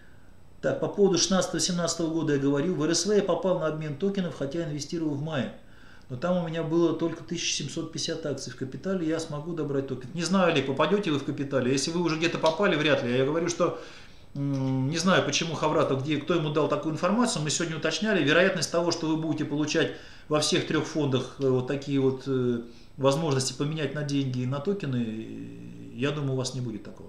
Так, по поводу шестнадцатого-семнадцатого года я говорил, в эр эс вэ я попал на обмен токенов, хотя инвестировал в мае. но там у меня было только тысяча семьсот пятьдесят акций в капитале, я смогу добрать токен. Не знаю, Олег, попадете вы в капитале. Если вы уже где-то попали, вряд ли. Я говорю, что не знаю, почему Хавратов, где, кто ему дал такую информацию, мы сегодня уточняли. Вероятность того, что вы будете получать во всех трех фондах вот такие вот возможности поменять на деньги и на токены, я думаю, у вас не будет такого.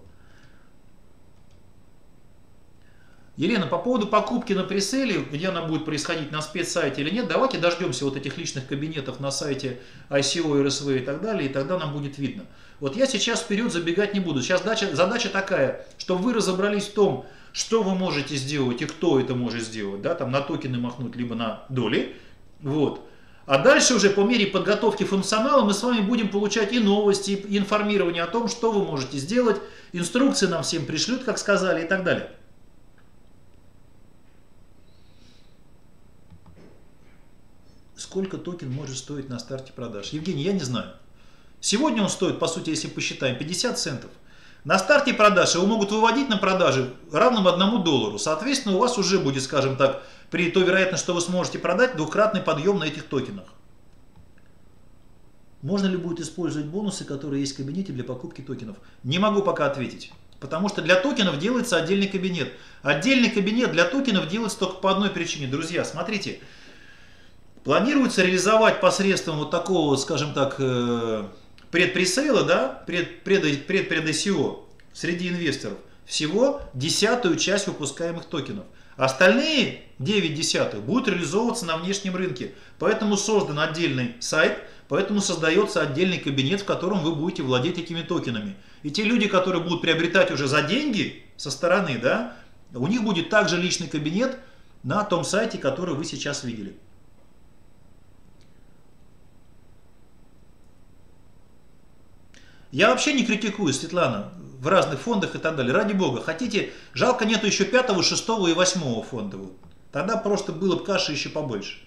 Елена, по поводу покупки на преселе, где она будет происходить, на спецсайте или нет, давайте дождемся вот этих личных кабинетов на сайте ай си о, эр эс ви и так далее, и тогда нам будет видно. Вот я сейчас вперед забегать не буду. Сейчас задача, задача такая, чтобы вы разобрались в том, что вы можете сделать и кто это может сделать, да, там на токены махнуть, либо на доли, вот. А дальше уже по мере подготовки функционала мы с вами будем получать и новости, и информирование о том, что вы можете сделать, инструкции нам всем пришлют, как сказали, и так далее. Сколько токен может стоить на старте продаж? Евгений, я не знаю. Сегодня он стоит, по сути, если посчитаем, пятьдесят центов. На старте продаж его могут выводить на продажи равным одному доллару. Соответственно, у вас уже будет, скажем так, при той вероятности, что вы сможете продать, двукратный подъем на этих токенах. Можно ли будет использовать бонусы, которые есть в кабинете для покупки токенов? Не могу пока ответить. Потому что для токенов делается отдельный кабинет. Отдельный кабинет для токенов делается только по одной причине. Друзья, смотрите. Планируется реализовать посредством вот такого, скажем так, предпресейла, да, пред, пред, пред, пред ай си о среди инвесторов всего десятую часть выпускаемых токенов. Остальные девять десятых будут реализовываться на внешнем рынке. Поэтому создан отдельный сайт, поэтому создается отдельный кабинет, в котором вы будете владеть этими токенами. И те люди, которые будут приобретать уже за деньги со стороны, да, у них будет также личный кабинет на том сайте, который вы сейчас видели. Я вообще не критикую, Светлана, в разных фондах и так далее. Ради бога, хотите, жалко нету еще пятого, шестого и восьмого фонда. Тогда просто было бы каши еще побольше.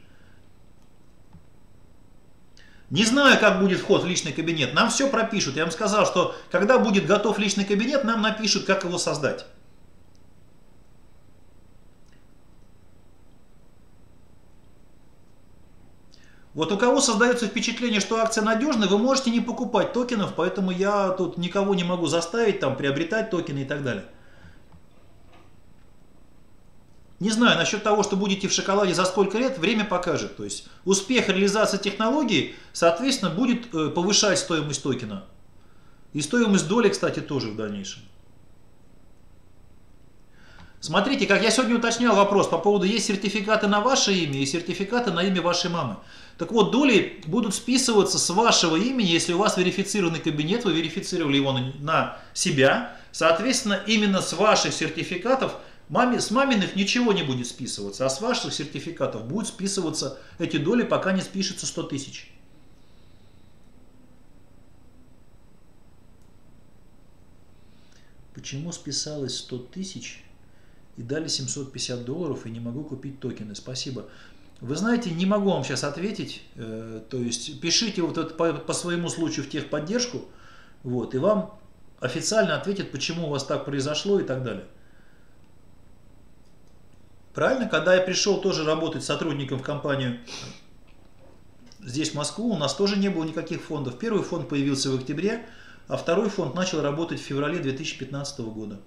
Не знаю, как будет вход в личный кабинет. Нам все пропишут. Я вам сказал, что когда будет готов личный кабинет, нам напишут, как его создать. Вот у кого создается впечатление, что акция надежная, вы можете не покупать токенов, поэтому я тут никого не могу заставить там приобретать токены и так далее. Не знаю, насчет того, что будете в шоколаде за сколько лет, время покажет. То есть успех реализации технологии, соответственно, будет повышать стоимость токена. И стоимость доли, кстати, тоже в дальнейшем. Смотрите, как я сегодня уточнял вопрос по поводу, есть сертификаты на ваше имя и сертификаты на имя вашей мамы. Так вот, доли будут списываться с вашего имени, если у вас верифицированный кабинет, вы верифицировали его на, на себя. Соответственно, именно с ваших сертификатов, маме, с маминых ничего не будет списываться, а с ваших сертификатов будут списываться эти доли, пока не спишется сто тысяч. Почему списалось сто тысяч и дали семьсот пятьдесят долларов и не могу купить токены? Спасибо. Вы знаете, не могу вам сейчас ответить, э, то есть пишите вот это по, по своему случаю в техподдержку, вот, и вам официально ответят, почему у вас так произошло и так далее. Правильно? Когда я пришел тоже работать сотрудником в компанию здесь в Москву, у нас тоже не было никаких фондов. Первый фонд появился в октябре, а второй фонд начал работать в феврале две тысячи пятнадцатого года.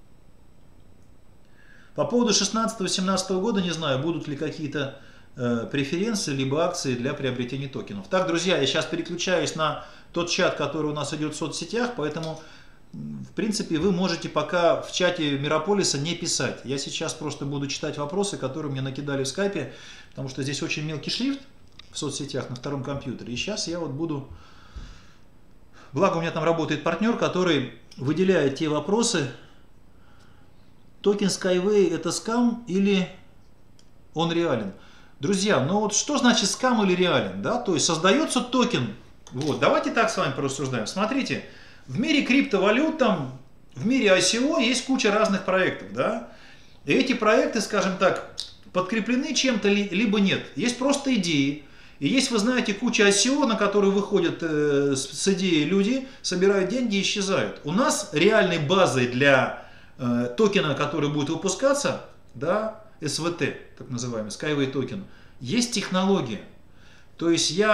По поводу шестнадцатого-семнадцатого года не знаю, будут ли какие-то преференции, либо акции для приобретения токенов. Так, друзья, я сейчас переключаюсь на тот чат, который у нас идет в соцсетях, поэтому, в принципе, вы можете пока в чате Мирополиса не писать. Я сейчас просто буду читать вопросы, которые мне накидали в скайпе, потому что здесь очень мелкий шрифт в соцсетях на втором компьютере. И сейчас я вот буду... Благо, у меня там работает партнер, который выделяет те вопросы. Токен Skyway – это скам или он реален? Друзья, ну вот что значит скам или реален? Да? То есть создается токен. Вот, давайте так с вами порассуждаем. Смотрите, в мире криптовалют, там, в мире ай си о есть куча разных проектов. Да? И эти проекты, скажем так, подкреплены чем-то, либо нет. Есть просто идеи. И есть, вы знаете, куча ай си о, на которые выходят э, с, с идеей люди, собирают деньги и исчезают. У нас реальной базой для э, токена, который будет выпускаться, да, эс ви ти, так называемый, Skyway токен, есть технология. То есть я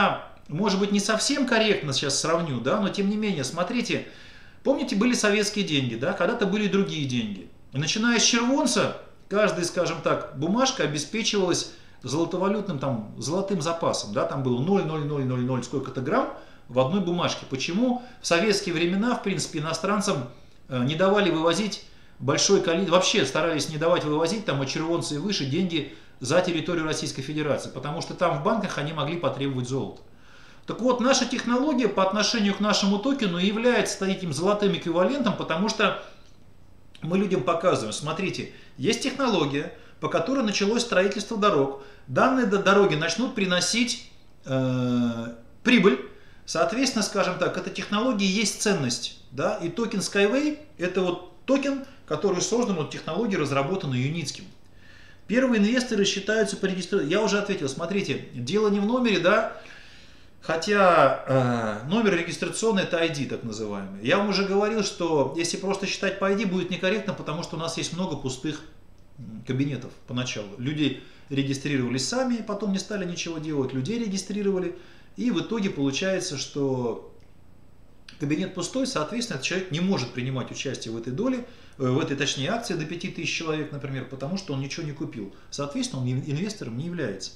может быть, не совсем корректно сейчас сравню, да, но тем не менее, смотрите, помните, были советские деньги, да, когда-то были другие деньги. И начиная с червонца, каждая, скажем так, бумажка обеспечивалась золотовалютным, там, золотым запасом, да, там было ноль целых ноль ноль ноль ноль сколько-то грамм в одной бумажке. Почему в советские времена, в принципе, иностранцам не давали вывозить большое количество, вообще старались не давать вывозить там от червонца и выше деньги за территорию Российской Федерации, потому что там в банках они могли потребовать золото. Так вот, наша технология по отношению к нашему токену является таким золотым эквивалентом, потому что мы людям показываем, смотрите, есть технология, по которой началось строительство дорог. Данные дороги начнут приносить э, прибыль. Соответственно, скажем так, эта технология есть ценность. Да? И токен Skyway – это вот токен, который создан от технологии, разработанной Юницким. Первые инвесторы считаются по регистрации. Я уже ответил, смотрите, дело не в номере, да, хотя э, номер регистрационный – это ай ди так называемый. Я вам уже говорил, что если просто считать по ай ди, будет некорректно, потому что у нас есть много пустых кабинетов поначалу. Люди регистрировались сами, потом не стали ничего делать, людей регистрировали. И в итоге получается, что кабинет пустой, соответственно, этот человек не может принимать участие в этой доле, в этой, точнее, акции до пяти тысяч человек, например, потому что он ничего не купил. Соответственно, он инвестором не является.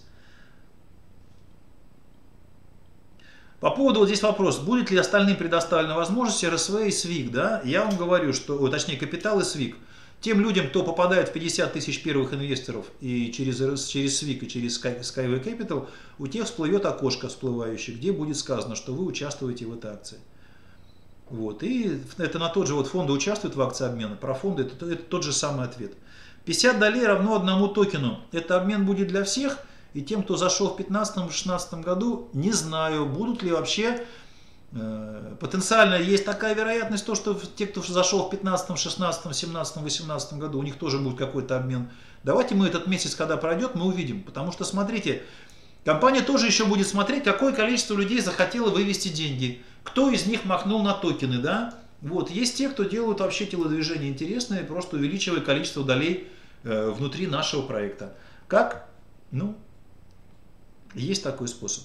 По поводу, вот здесь вопрос, будет ли остальным предоставлена возможность эр эс ви и свик, да? Я вам говорю, что, точнее, капитал и свик. Тем людям, кто попадает в пятьдесят тысяч первых инвесторов и через, через свик и через Skyway Capital, у тех всплывет окошко всплывающее, где будет сказано, что вы участвуете в этой акции. Вот. И это на тот же вот фонды участвуют в акции обмена. Про фонды это, это тот же самый ответ. пятьдесят долей равно одному токену. Это обмен будет для всех. И тем, кто зашел в пятнадцатом-шестнадцатом году, не знаю, будут ли вообще... Потенциально есть такая вероятность, то, что те, кто зашел в пятнадцатом, шестнадцатом, семнадцатом, восемнадцатом году, у них тоже будет какой-то обмен. Давайте мы этот месяц, когда пройдет, мы увидим. Потому что, смотрите, компания тоже еще будет смотреть, какое количество людей захотело вывести деньги. Кто из них махнул на токены, да? Вот, есть те, кто делают вообще телодвижения интересные, просто увеличивая количество долей э, внутри нашего проекта. Как? Ну, есть такой способ.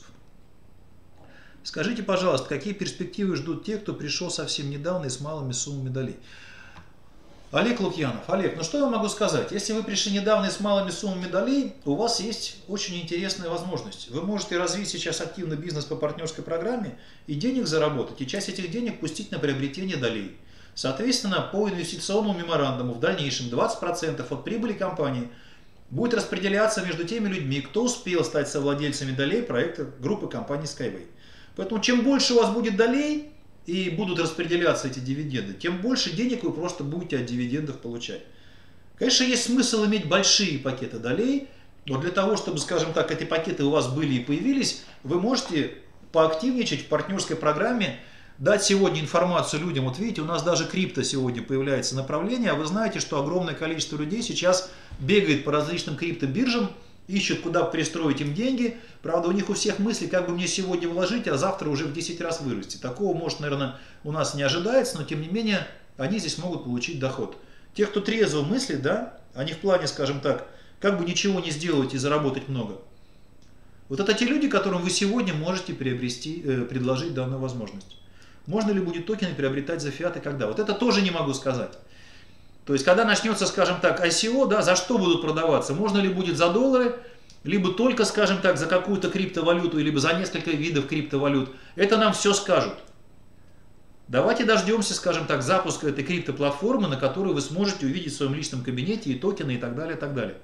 Скажите, пожалуйста, какие перспективы ждут те, кто пришел совсем недавно и с малыми суммами долей? Олег Лукьянов. Олег, ну что я могу сказать? Если вы пришли недавно и с малыми суммами долей, у вас есть очень интересная возможность. Вы можете развить сейчас активный бизнес по партнерской программе и денег заработать, и часть этих денег пустить на приобретение долей. Соответственно, по инвестиционному меморандуму в дальнейшем двадцать процентов от прибыли компании будет распределяться между теми людьми, кто успел стать совладельцами долей проекта группы компании Skyway. Поэтому чем больше у вас будет долей и будут распределяться эти дивиденды, тем больше денег вы просто будете от дивидендов получать. Конечно, есть смысл иметь большие пакеты долей, но для того, чтобы, скажем так, эти пакеты у вас были и появились, вы можете поактивничать в партнерской программе, дать сегодня информацию людям. Вот видите, у нас даже крипто сегодня появляется направление, а вы знаете, что огромное количество людей сейчас бегает по различным криптобиржам, ищут, куда пристроить им деньги. Правда, у них у всех мысли, как бы мне сегодня вложить, а завтра уже в десять раз вырасти. Такого, может, наверное, у нас не ожидается, но тем не менее, они здесь могут получить доход. Те, кто трезво мыслит, да, они в плане, скажем так, как бы ничего не сделать и заработать много. Вот это те люди, которым вы сегодня можете приобрести, э, предложить данную возможность. Можно ли будет токены приобретать за фиат и когда? Вот это тоже не могу сказать. То есть, когда начнется, скажем так, ай си о, да, за что будут продаваться? Можно ли будет за доллары, либо только, скажем так, за какую-то криптовалюту, либо за несколько видов криптовалют. Это нам все скажут. Давайте дождемся, скажем так, запуска этой криптоплатформы, на которую вы сможете увидеть в своем личном кабинете и токены, и так далее, и так далее.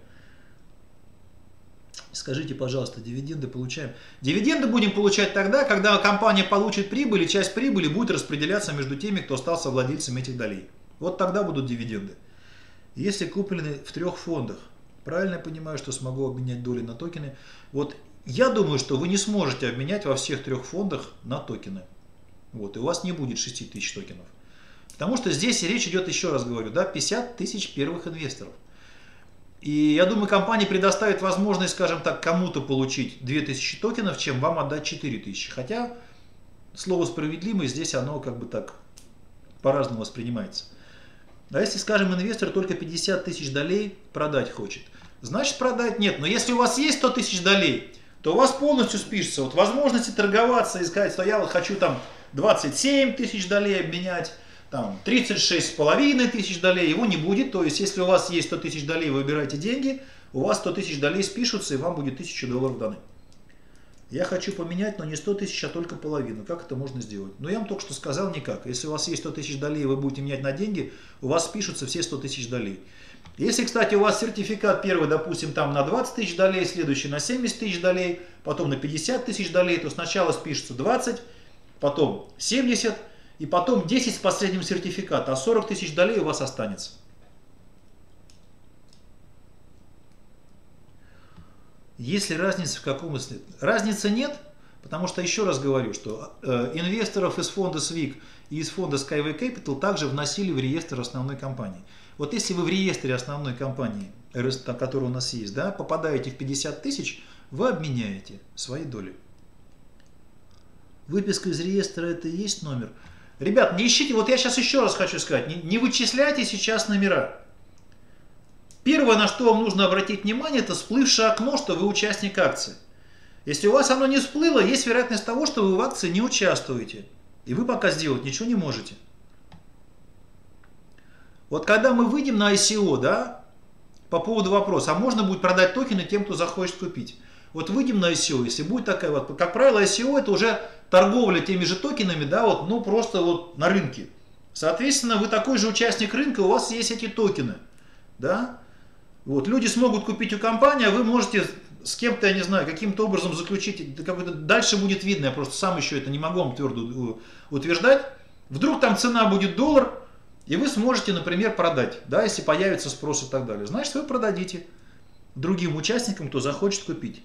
Скажите, пожалуйста, дивиденды получаем? Дивиденды будем получать тогда, когда компания получит прибыль, и часть прибыли будет распределяться между теми, кто стал совладельцем этих долей. Вот тогда будут дивиденды. Если куплены в трех фондах, правильно я понимаю, что смогу обменять доли на токены? Вот я думаю, что вы не сможете обменять во всех трех фондах на токены. Вот, и у вас не будет шести тысяч токенов. Потому что здесь речь идет, еще раз говорю, да, пятьдесят тысяч первых инвесторов. И я думаю, компания предоставит возможность, скажем так, кому-то получить две тысячи токенов, чем вам отдать четыре тысячи. Хотя слово «справедливость» здесь оно как бы так по-разному воспринимается. А если, скажем, инвестор только пятьдесят тысяч долей продать хочет, значит продать нет. Но если у вас есть сто тысяч долей, то у вас полностью спишется. Вот возможности торговаться и сказать, что я вот хочу там двадцать семь тысяч долей обменять, там тридцать шесть с половиной тысяч долей, его не будет. То есть, если у вас есть сто тысяч долей, вы выбираете деньги, у вас сто тысяч долей спишутся, и вам будет тысяча долларов даны. Я хочу поменять, но не сто тысяч, а только половину. Как это можно сделать? Ну, я вам только что сказал, никак. Если у вас есть сто тысяч долей, вы будете менять на деньги, у вас спишутся все сто тысяч долей. Если, кстати, у вас сертификат первый, допустим, там на двадцать тысяч долей, следующий на семьдесят тысяч долей, потом на пятьдесят тысяч долей, то сначала спишется двадцать, потом семьдесят, и потом десять с последним сертификата, а сорок тысяч долей у вас останется. Есть ли разница в каком из... Разницы нет, потому что, еще раз говорю, что э, инвесторов из фонда свик и из фонда Skyway Capital также вносили в реестр основной компании. Вот если вы в реестре основной компании, которая у нас есть, да, попадаете в пятьдесят тысяч, вы обменяете свои доли. Выписка из реестра — это и есть номер. Ребят, не ищите, вот я сейчас еще раз хочу сказать, не, не вычисляйте сейчас номера. Первое, на что вам нужно обратить внимание, это всплывшее окно, что вы участник акции. Если у вас оно не всплыло, есть вероятность того, что вы в акции не участвуете. И вы пока сделать ничего не можете. Вот когда мы выйдем на ай си о, да, по поводу вопроса, а можно будет продать токены тем, кто захочет купить. Вот выйдем на ай си о, если будет такая вот, как правило, ай си о это уже торговля теми же токенами, да, вот, ну просто вот на рынке. Соответственно, вы такой же участник рынка, у вас есть эти токены, да. Вот, люди смогут купить у компании, а вы можете с кем-то, я не знаю, каким-то образом заключить, дальше будет видно, я просто сам еще это не могу вам твердо утверждать. Вдруг там цена будет доллар, и вы сможете, например, продать, да, если появится спрос и так далее. Значит, вы продадите другим участникам, кто захочет купить.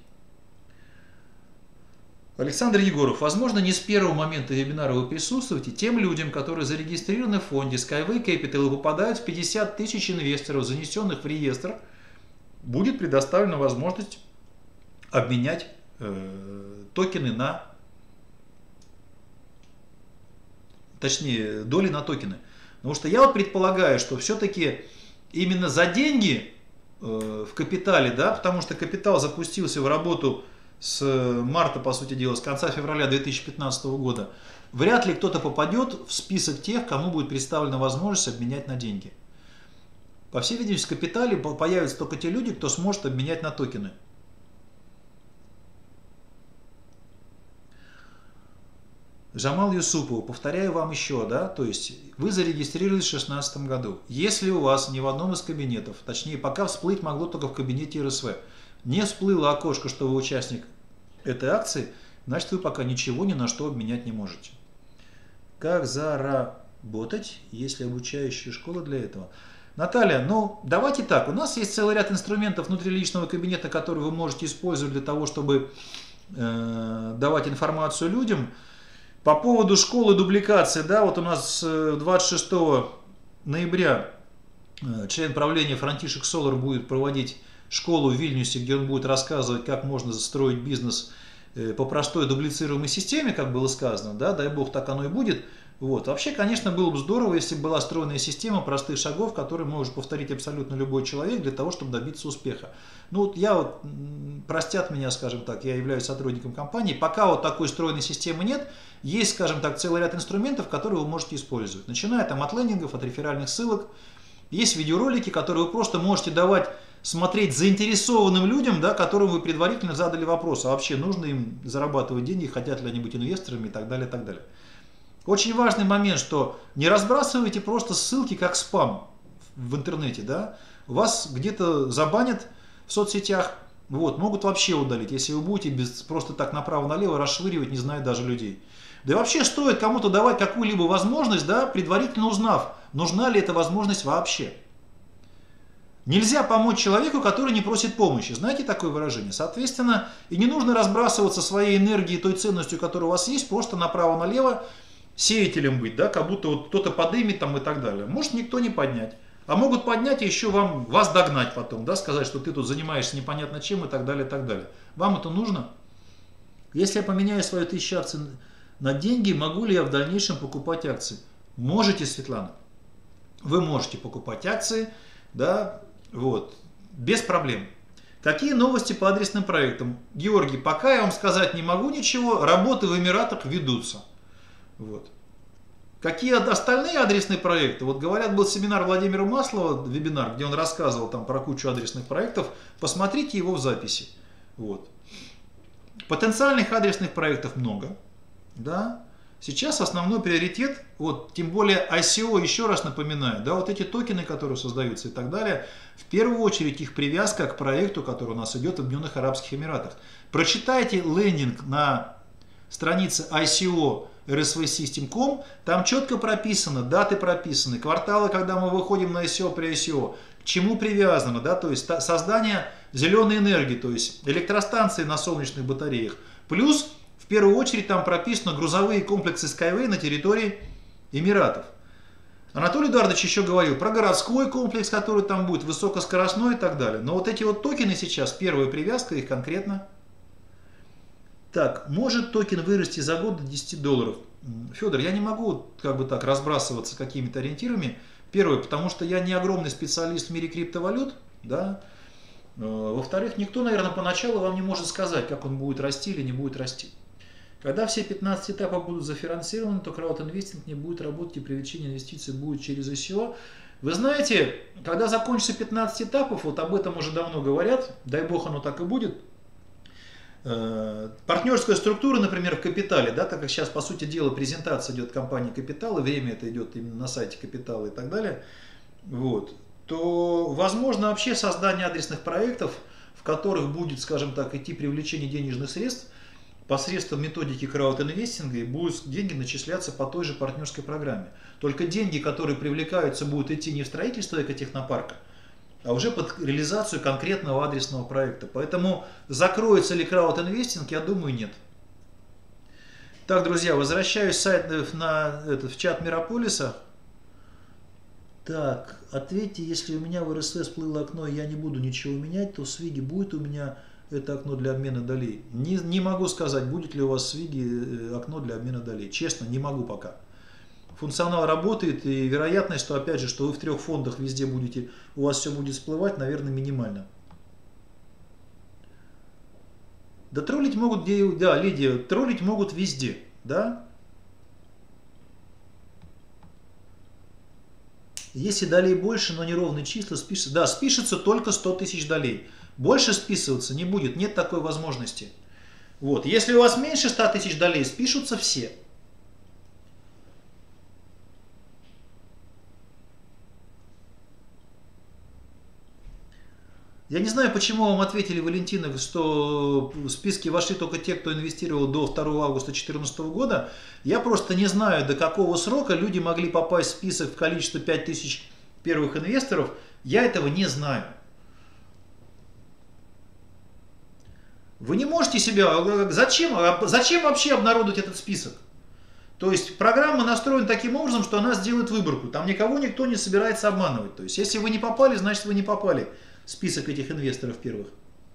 Александр Егоров, возможно, не с первого момента вебинара вы присутствуете. Тем людям, которые зарегистрированы в фонде Skyway Capital и попадают в пятьдесят тысяч инвесторов, занесенных в реестр, будет предоставлена возможность обменять э, токены на, точнее, доли на токены. Потому что я вот предполагаю, что все-таки именно за деньги э, в капитале, да, потому что капитал запустился в работу с марта, по сути дела, с конца февраля две тысячи пятнадцатого года, вряд ли кто-то попадет в список тех, кому будет представлена возможность обменять на деньги. По всей видимости, в капитале появятся только те люди, кто сможет обменять на токены. Жамал Юсупов, повторяю вам еще, да, то есть вы зарегистрировались в две тысячи шестнадцатом году. Если у вас ни в одном из кабинетов, точнее пока всплыть могло только в кабинете эр эс вэ, не всплыло окошко, что вы участник этой акции, значит вы пока ничего ни на что обменять не можете. Как заработать, если обучающая школа для этого? Наталья, ну давайте так, у нас есть целый ряд инструментов внутри личного кабинета, которые вы можете использовать для того, чтобы э, давать информацию людям. По поводу школы дубликации, да, вот у нас двадцать шестого ноября член правления Франтишек Солар будет проводить школу в Вильнюсе, где он будет рассказывать, как можно строить бизнес по простой дублицируемой системе, как было сказано, да, дай бог так оно и будет. Вот. Вообще, конечно, было бы здорово, если бы была стройная система простых шагов, которые может повторить абсолютно любой человек для того, чтобы добиться успеха. Ну вот я вот, простят меня, скажем так, я являюсь сотрудником компании, пока вот такой стройной системы нет, есть, скажем так, целый ряд инструментов, которые вы можете использовать, начиная там от лендингов, от реферальных ссылок. Есть видеоролики, которые вы просто можете давать смотреть заинтересованным людям, да, которым вы предварительно задали вопрос, а вообще нужно им зарабатывать деньги, хотят ли они быть инвесторами и так далее, и так далее. Очень важный момент, что не разбрасывайте просто ссылки как спам в интернете, да, вас где-то забанят в соцсетях, вот, могут вообще удалить, если вы будете без, просто так направо-налево расшвыривать, не зная даже людей. Да и вообще стоит кому-то давать какую-либо возможность, да, предварительно узнав, нужна ли эта возможность вообще. Нельзя помочь человеку, который не просит помощи. Знаете такое выражение? Соответственно, и не нужно разбрасываться своей энергией, той ценностью, которая у вас есть, просто направо-налево, сеятелем быть, да, как будто вот кто-то подымет там и так далее. Может никто не поднять. А могут поднять и еще вам, вас догнать потом, да, сказать, что ты тут занимаешься непонятно чем и так далее, и так далее. Вам это нужно? Если я поменяю свою тысячу акций на деньги, могу ли я в дальнейшем покупать акции? Можете, Светлана. Вы можете покупать акции, да, вот, без проблем. Какие новости по адресным проектам? Георгий, пока я вам сказать не могу ничего, работы в Эмиратах ведутся. Вот. Какие остальные адресные проекты? Вот говорят, был семинар Владимира Маслова, вебинар, где он рассказывал там про кучу адресных проектов. Посмотрите его в записи. Вот. Потенциальных адресных проектов много. Да? Сейчас основной приоритет, вот, тем более ай си о, еще раз напоминаю, да, вот эти токены, которые создаются и так далее, в первую очередь их привязка к проекту, который у нас идет в Объединенных Арабских Эмиратах. Прочитайте лендинг на странице ай си о эр эс ви систем точка ком, там четко прописано, даты прописаны, кварталы, когда мы выходим на ай си о при ай си о, к чему привязано, да, то есть создание зеленой энергии, то есть электростанции на солнечных батареях, плюс в первую очередь там прописано грузовые комплексы Skyway на территории Эмиратов. Анатолий Эдуардович еще говорил про городской комплекс, который там будет, высокоскоростной и так далее. Но вот эти вот токены сейчас, первая привязка их конкретно. Так, может токен вырасти за год до десяти долларов? Федор, я не могу как бы так разбрасываться какими-то ориентирами. Первое, потому что я не огромный специалист в мире криптовалют, да. Во-вторых, никто, наверное, поначалу вам не может сказать, как он будет расти или не будет расти. Когда все пятнадцать этапов будут зафинансированы, то краудинвестинг не будет работать и привлечение инвестиций будет через ай си о. Вы знаете, когда закончится пятнадцать этапов, вот об этом уже давно говорят, дай бог оно так и будет. Партнерская структура, например, в Капитале, да, так как сейчас, по сути дела, презентация идет компании Капитал, и время это идет именно на сайте Капитала и так далее, вот, то возможно вообще создание адресных проектов, в которых будет, скажем так, идти привлечение денежных средств, посредством методики краудинвестинга, и будут деньги начисляться по той же партнерской программе. Только деньги, которые привлекаются, будут идти не в строительство экотехнопарка, а уже под реализацию конкретного адресного проекта. Поэтому закроется ли краудинвестинг, я думаю, нет. Так, друзья, возвращаюсь в, сайт, на, этот, в чат Мирополиса. Так, ответьте, если у меня в эр эс эс всплыло окно, и я не буду ничего менять, то в свиге будет у меня это окно для обмена долей? Не, не могу сказать, будет ли у вас в свиге окно для обмена долей. Честно, не могу пока. Функционал работает, и вероятность, что, опять же, что вы в трех фондах везде будете, у вас все будет всплывать, наверное, минимально. Да троллить могут, да, Лидия, троллить могут везде, да? Если долей больше, но неровные числа, спишется. Да, спишется только сто тысяч долей. Больше списываться не будет, нет такой возможности. Вот. Если у вас меньше ста тысяч долей, спишутся все. Я не знаю, почему вам ответили, Валентина, что в списке вошли только те, кто инвестировал до второго августа две тысячи четырнадцатого года. Я просто не знаю, до какого срока люди могли попасть в список в количество пять тысяч первых инвесторов. Я этого не знаю. Вы не можете себя... Зачем, зачем вообще обнародовать этот список? То есть программа настроена таким образом, что она сделает выборку. Там никого никто не собирается обманывать. То есть если вы не попали, значит вы не попали в список этих инвесторов первых.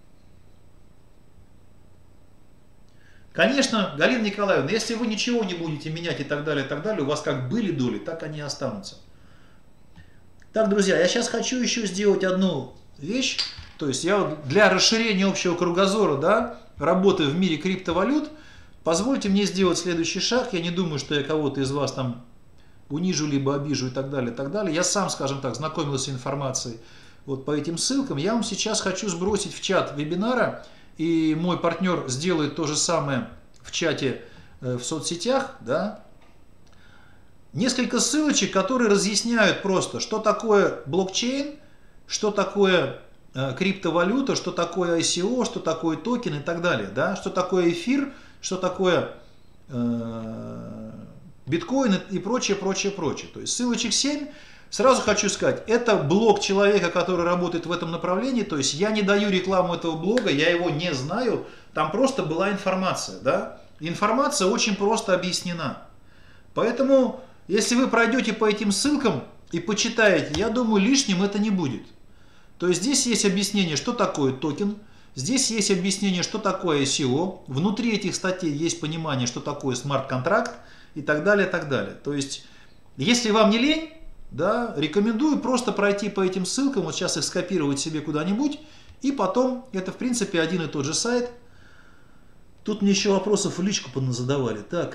Конечно, Галина Николаевна, если вы ничего не будете менять и так далее, и так далее, у вас как были доли, так они и останутся. Так, друзья, я сейчас хочу еще сделать одну вещь. То есть я для расширения общего кругозора, да, работы в мире криптовалют, позвольте мне сделать следующий шаг. Я не думаю, что я кого-то из вас там унижу, либо обижу и так далее, и так далее. Я сам, скажем так, знакомился с информацией вот по этим ссылкам. Я вам сейчас хочу сбросить в чат вебинара, и мой партнер сделает то же самое в чате э, в соцсетях, да. Несколько ссылочек, которые разъясняют просто, что такое блокчейн, что такое э, криптовалюта, что такое ай си о, что такое токен и так далее, да, что такое эфир, что такое э, биткоин и прочее, прочее, прочее. То есть ссылочек семь. Сразу хочу сказать, это блог человека, который работает в этом направлении, то есть я не даю рекламу этого блога, я его не знаю, там просто была информация, да, информация очень просто объяснена. Поэтому, если вы пройдете по этим ссылкам и почитаете, я думаю, лишним это не будет. То есть здесь есть объяснение, что такое токен, здесь есть объяснение, что такое ай си о, внутри этих статей есть понимание, что такое смарт-контракт и так далее, и так далее. То есть, если вам не лень, да, рекомендую просто пройти по этим ссылкам, вот сейчас их скопировать себе куда-нибудь И потом, это в принципе один и тот же сайт. Тут мне еще вопросов в личку задавали. Так,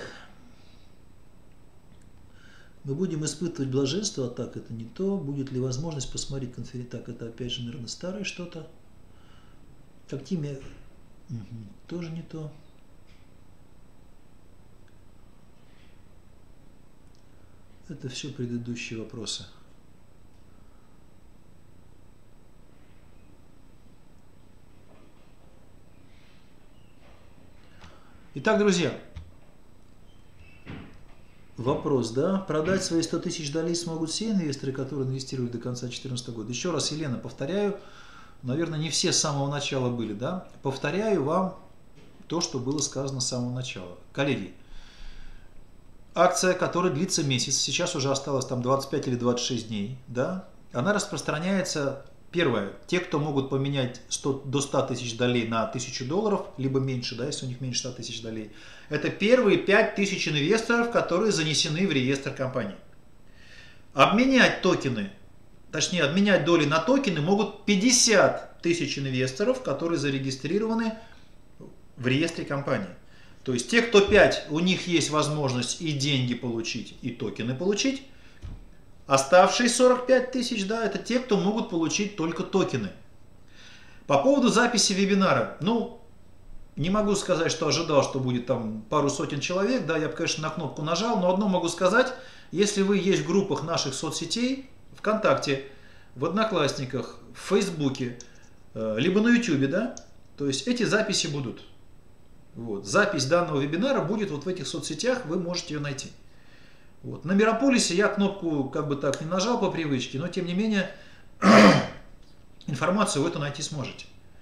мы будем испытывать блаженство, а так это не то. Будет ли возможность посмотреть конференцию? Так, это опять же, наверное, старое что-то. Как Тиме, угу. Тоже не то. Это все предыдущие вопросы. Итак, друзья, вопрос, да? Продать свои сто тысяч долей смогут все инвесторы, которые инвестировали до конца две тысячи четырнадцатого года? Еще раз, Елена, повторяю, наверное, не все с самого начала были, да? Повторяю вам то, что было сказано с самого начала. Коллеги, акция, которая длится месяц, сейчас уже осталось там двадцать пять или двадцать шесть дней, да? Она распространяется, первое, те, кто могут поменять сто, до ста тысяч долей на тысячу долларов, либо меньше, да, если у них меньше ста тысяч долей, это первые пять тысяч инвесторов, которые занесены в реестр компании. Обменять токены, точнее, обменять доли на токены могут пятьдесят тысяч инвесторов, которые зарегистрированы в реестре компании. То есть те, кто пять, у них есть возможность и деньги получить, и токены получить. Оставшие сорок пять тысяч, да, это те, кто могут получить только токены. По поводу записи вебинара, ну, не могу сказать, что ожидал, что будет там пару сотен человек, да, я бы, конечно, на кнопку нажал, но одно могу сказать, если вы есть в группах наших соцсетей, ВКонтакте, в Одноклассниках, в Фейсбуке, либо на Ютубе, да, то есть эти записи будут. Вот. Запись данного вебинара будет вот в этих соцсетях, вы можете ее найти. Вот. На Мирополисе я кнопку как бы так не нажал по привычке, но тем не менее информацию вы эту найти сможете.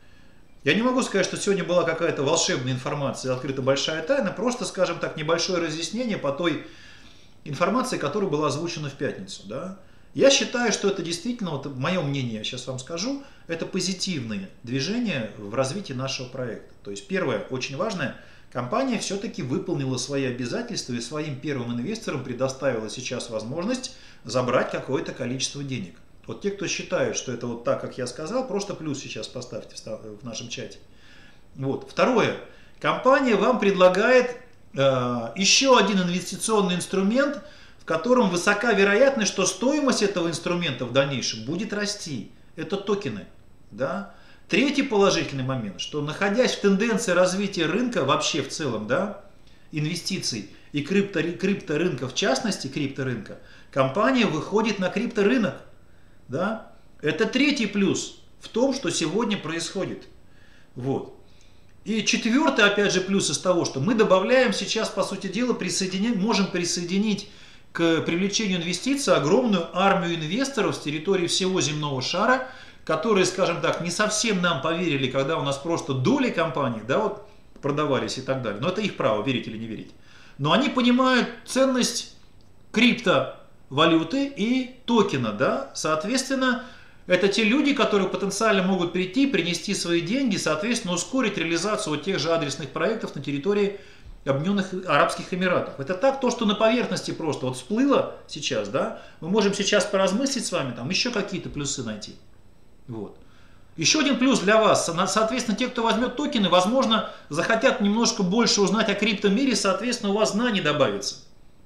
Я не могу сказать, что сегодня была какая-то волшебная информация, открыта большая тайна, просто, скажем так, небольшое разъяснение по той информации, которая была озвучена в пятницу. Да? Я считаю, что это действительно, вот мое мнение, я сейчас вам скажу, это позитивные движения в развитии нашего проекта. То есть первое, очень важное, компания все-таки выполнила свои обязательства и своим первым инвесторам предоставила сейчас возможность забрать какое-то количество денег. Вот те, кто считают, что это вот так, как я сказал, просто плюс сейчас поставьте в нашем чате. Вот. Второе, компания вам предлагает э, еще один инвестиционный инструмент, в котором высока вероятность, что стоимость этого инструмента в дальнейшем будет расти. Это токены. Да? Третий положительный момент, что находясь в тенденции развития рынка вообще в целом, да, инвестиций и крипто, крипторынка в частности, крипторынка, компания выходит на крипторынок. Да? Это третий плюс в том, что сегодня происходит. Вот. И четвертый, опять же, плюс из того, что мы добавляем сейчас, по сути дела, присоединять, можем присоединить к привлечению инвестиций огромную армию инвесторов с территории всего земного шара, которые, скажем так, не совсем нам поверили, когда у нас просто доли компаний, да, вот, продавались и так далее. Но это их право, верить или не верить. Но они понимают ценность криптовалюты и токена, да, соответственно, это те люди, которые потенциально могут прийти, принести свои деньги, соответственно, ускорить реализацию вот тех же адресных проектов на территории Объединенных Арабских Эмиратов. Это так, то, что на поверхности просто вот всплыло сейчас, да, мы можем сейчас поразмыслить с вами, там еще какие-то плюсы найти. Вот. Еще один плюс для вас, соответственно, те, кто возьмет токены, возможно, захотят немножко больше узнать о криптомире, соответственно, у вас знаний добавится,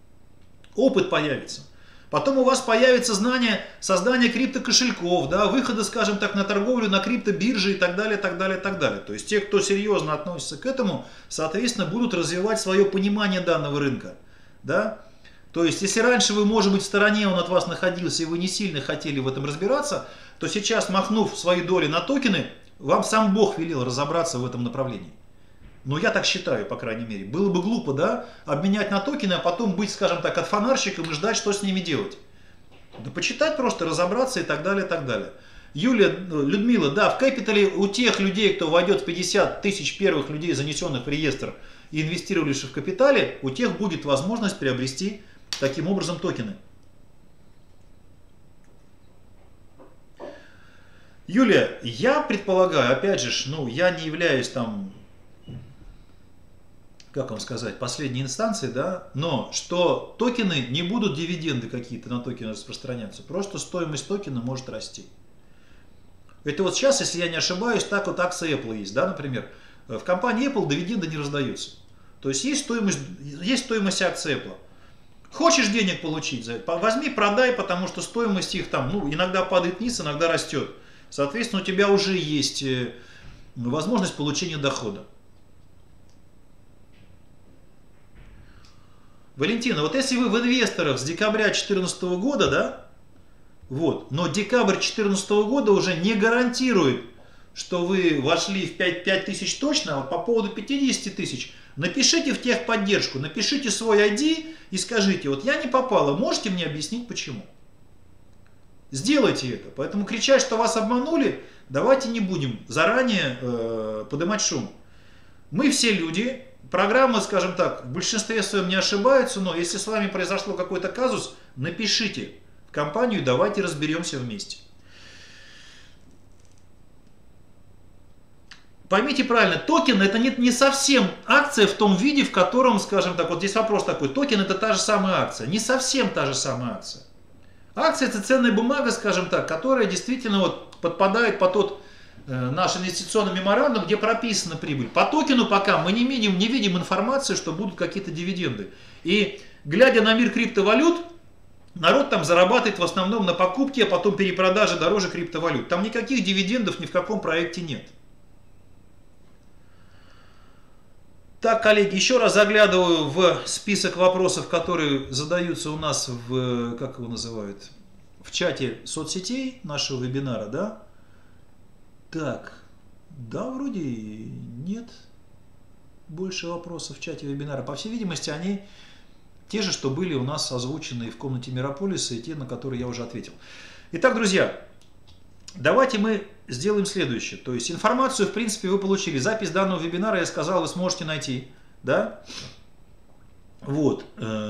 опыт появится. Потом у вас появится знание создания криптокошельков, да, выхода, скажем так, на торговлю на криптобирже и так далее, так далее, так далее. То есть те, кто серьезно относится к этому, соответственно, будут развивать свое понимание данного рынка. Да? То есть если раньше вы, может быть, в стороне он от вас находился и вы не сильно хотели в этом разбираться, то сейчас, махнув свои доли на токены, вам сам Бог велел разобраться в этом направлении. Ну, я так считаю, по крайней мере. Было бы глупо, да, обменять на токены, а потом быть, скажем так, отфонарщиком и ждать, что с ними делать. Да почитать просто, разобраться и так далее, и так далее. Юлия, Людмила, да, в капитале у тех людей, кто войдет в пятьдесят тысяч первых людей, занесенных в реестр и инвестировавших в капитале, у тех будет возможность приобрести таким образом токены. Юлия, я предполагаю, опять же, ну, я не являюсь там, как вам сказать, последней инстанцией, да, но что токены не будут дивиденды какие-то на токены распространяться, просто стоимость токена может расти. Это вот сейчас, если я не ошибаюсь, так вот акция Apple есть, да, например. В компании Apple дивиденды не раздаются. То есть есть стоимость, есть стоимость акций Apple. Хочешь денег получить за это, возьми, продай, потому что стоимость их там, ну, иногда падает вниз, иногда растет. Соответственно, у тебя уже есть возможность получения дохода. Валентина, вот если вы в инвесторах с декабря две тысячи четырнадцатого года, да, вот, но декабрь две тысячи четырнадцатого года уже не гарантирует, что вы вошли в пять тысяч точно, а вот по поводу пятидесяти тысяч, напишите в техподдержку, напишите свой ай ди и скажите, вот я не попала, можете мне объяснить почему? Сделайте это. Поэтому кричать, что вас обманули, давайте не будем заранее э, поднимать шум. Мы все люди, программы, скажем так, в большинстве своем не ошибаются, но если с вами произошло какой-то казус, напишите в компанию, давайте разберемся вместе. Поймите правильно, токен это не, не совсем акция в том виде, в котором, скажем так, вот здесь вопрос такой, токен это та же самая акция, не совсем та же самая акция. Акция это ценная бумага, скажем так, которая действительно вот подпадает под тот э, наш инвестиционный меморандум, где прописана прибыль. По токену пока мы не видим, не видим информации, что будут какие-то дивиденды. И глядя на мир криптовалют, народ там зарабатывает в основном на покупке, а потом перепродаже дороже криптовалют. Там никаких дивидендов ни в каком проекте нет. Так, коллеги, еще раз заглядываю в список вопросов, которые задаются у нас в, как его называют, в чате соцсетей нашего вебинара, да? Так, да, вроде нет больше вопросов в чате вебинара. По всей видимости, они те же, что были у нас озвучены в комнате Мирополиса, и те, на которые я уже ответил. Итак, друзья, давайте мы сделаем следующее. То есть информацию, в принципе, вы получили. Запись данного вебинара, я сказал, вы сможете найти. Да? Вот.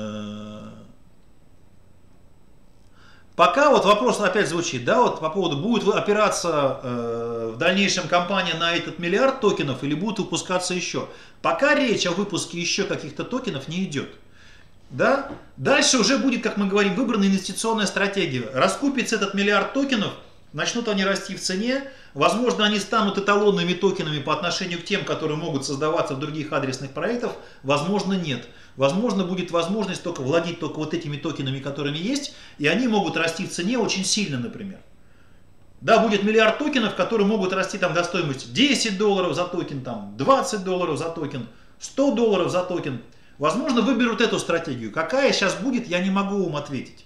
Пока вот вопрос опять звучит, да, вот по поводу, будет опираться э, в дальнейшем компания на этот миллиард токенов или будут выпускаться еще. Пока речь о выпуске еще каких-то токенов не идет. Да? Дальше уже будет, как мы говорим, выбрана инвестиционная стратегия. Раскупится этот миллиард токенов, начнут они расти в цене, возможно, они станут эталонными токенами по отношению к тем, которые могут создаваться в других адресных проектах, возможно, нет. Возможно, будет возможность только владеть только вот этими токенами, которыми есть, и они могут расти в цене очень сильно, например. Да, будет миллиард токенов, которые могут расти там до стоимости десять долларов за токен, там, двадцать долларов за токен, сто долларов за токен. Возможно, выберут эту стратегию. Какая сейчас будет, я не могу вам ответить.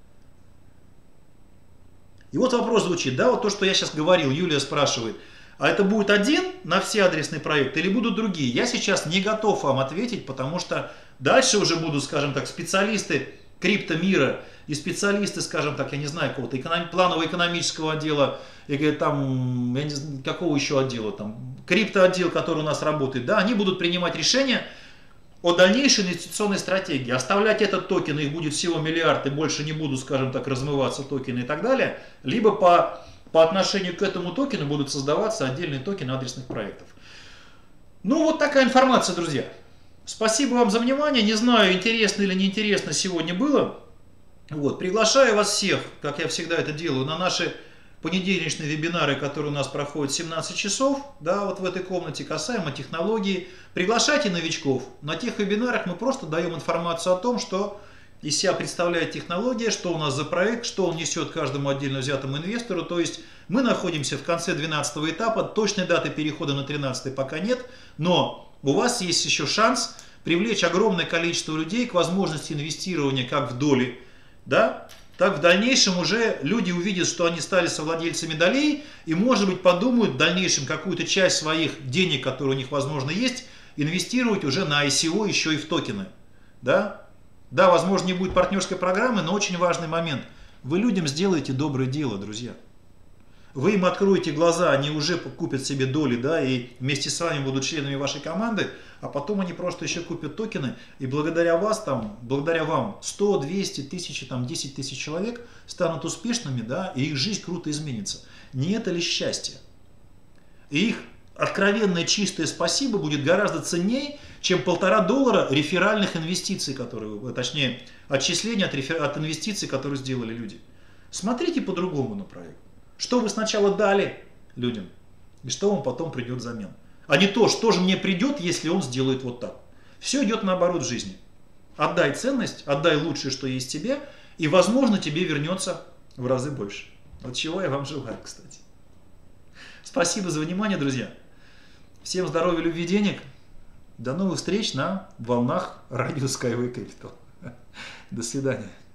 И вот вопрос звучит, да, вот то, что я сейчас говорил, Юлия спрашивает, а это будет один на все адресные проекты или будут другие? Я сейчас не готов вам ответить, потому что дальше уже будут, скажем так, специалисты криптомира и специалисты, скажем так, я не знаю, какого-то эконом... планово-экономического отдела, или там, я не знаю, какого еще отдела, там, криптоотдел, который у нас работает, да, они будут принимать решения о дальнейшей инвестиционной стратегии. Оставлять этот токен, их будет всего миллиард, и больше не будут, скажем так, размываться токены и так далее. Либо по, по отношению к этому токену будут создаваться отдельные токены адресных проектов. Ну, вот такая информация, друзья. Спасибо вам за внимание. Не знаю, интересно или неинтересно сегодня было. Вот, приглашаю вас всех, как я всегда это делаю, на наши понедельничные вебинары, которые у нас проходят в семнадцать часов, да, вот в этой комнате, касаемо технологии. Приглашайте новичков. На тех вебинарах мы просто даем информацию о том, что из себя представляет технология, что у нас за проект, что он несет каждому отдельно взятому инвестору. То есть мы находимся в конце двенадцатого этапа, точной даты перехода на тринадцатый пока нет, но у вас есть еще шанс привлечь огромное количество людей к возможности инвестирования как в доли, да, так в дальнейшем уже люди увидят, что они стали совладельцами долей и, может быть, подумают в дальнейшем какую-то часть своих денег, которые у них, возможно, есть, инвестировать уже на ай си о еще и в токены. Да? Да, возможно, не будет партнерской программы, но очень важный момент. Вы людям сделаете доброе дело, друзья. Вы им откроете глаза, они уже купят себе доли, да, и вместе с вами будут членами вашей команды, а потом они просто еще купят токены, и благодаря вас, там, благодаря вам сто, двести, тысячи, там, десять тысяч человек станут успешными, да, и их жизнь круто изменится. Не это ли счастье? И их откровенное чистое спасибо будет гораздо ценнее, чем полтора доллара реферальных инвестиций, которые, точнее, отчисления от, рефер... от инвестиций, которые сделали люди. Смотрите по-другому на проект. Что вы сначала дали людям, и что вам потом придет взамен. А не то, что же мне придет, если он сделает вот так. Все идет наоборот в жизни. Отдай ценность, отдай лучшее, что есть в тебе, и, возможно, тебе вернется в разы больше. Вот чего я вам желаю, кстати. Спасибо за внимание, друзья. Всем здоровья, любви, денег. До новых встреч на волнах радио Skyway Capital. До свидания.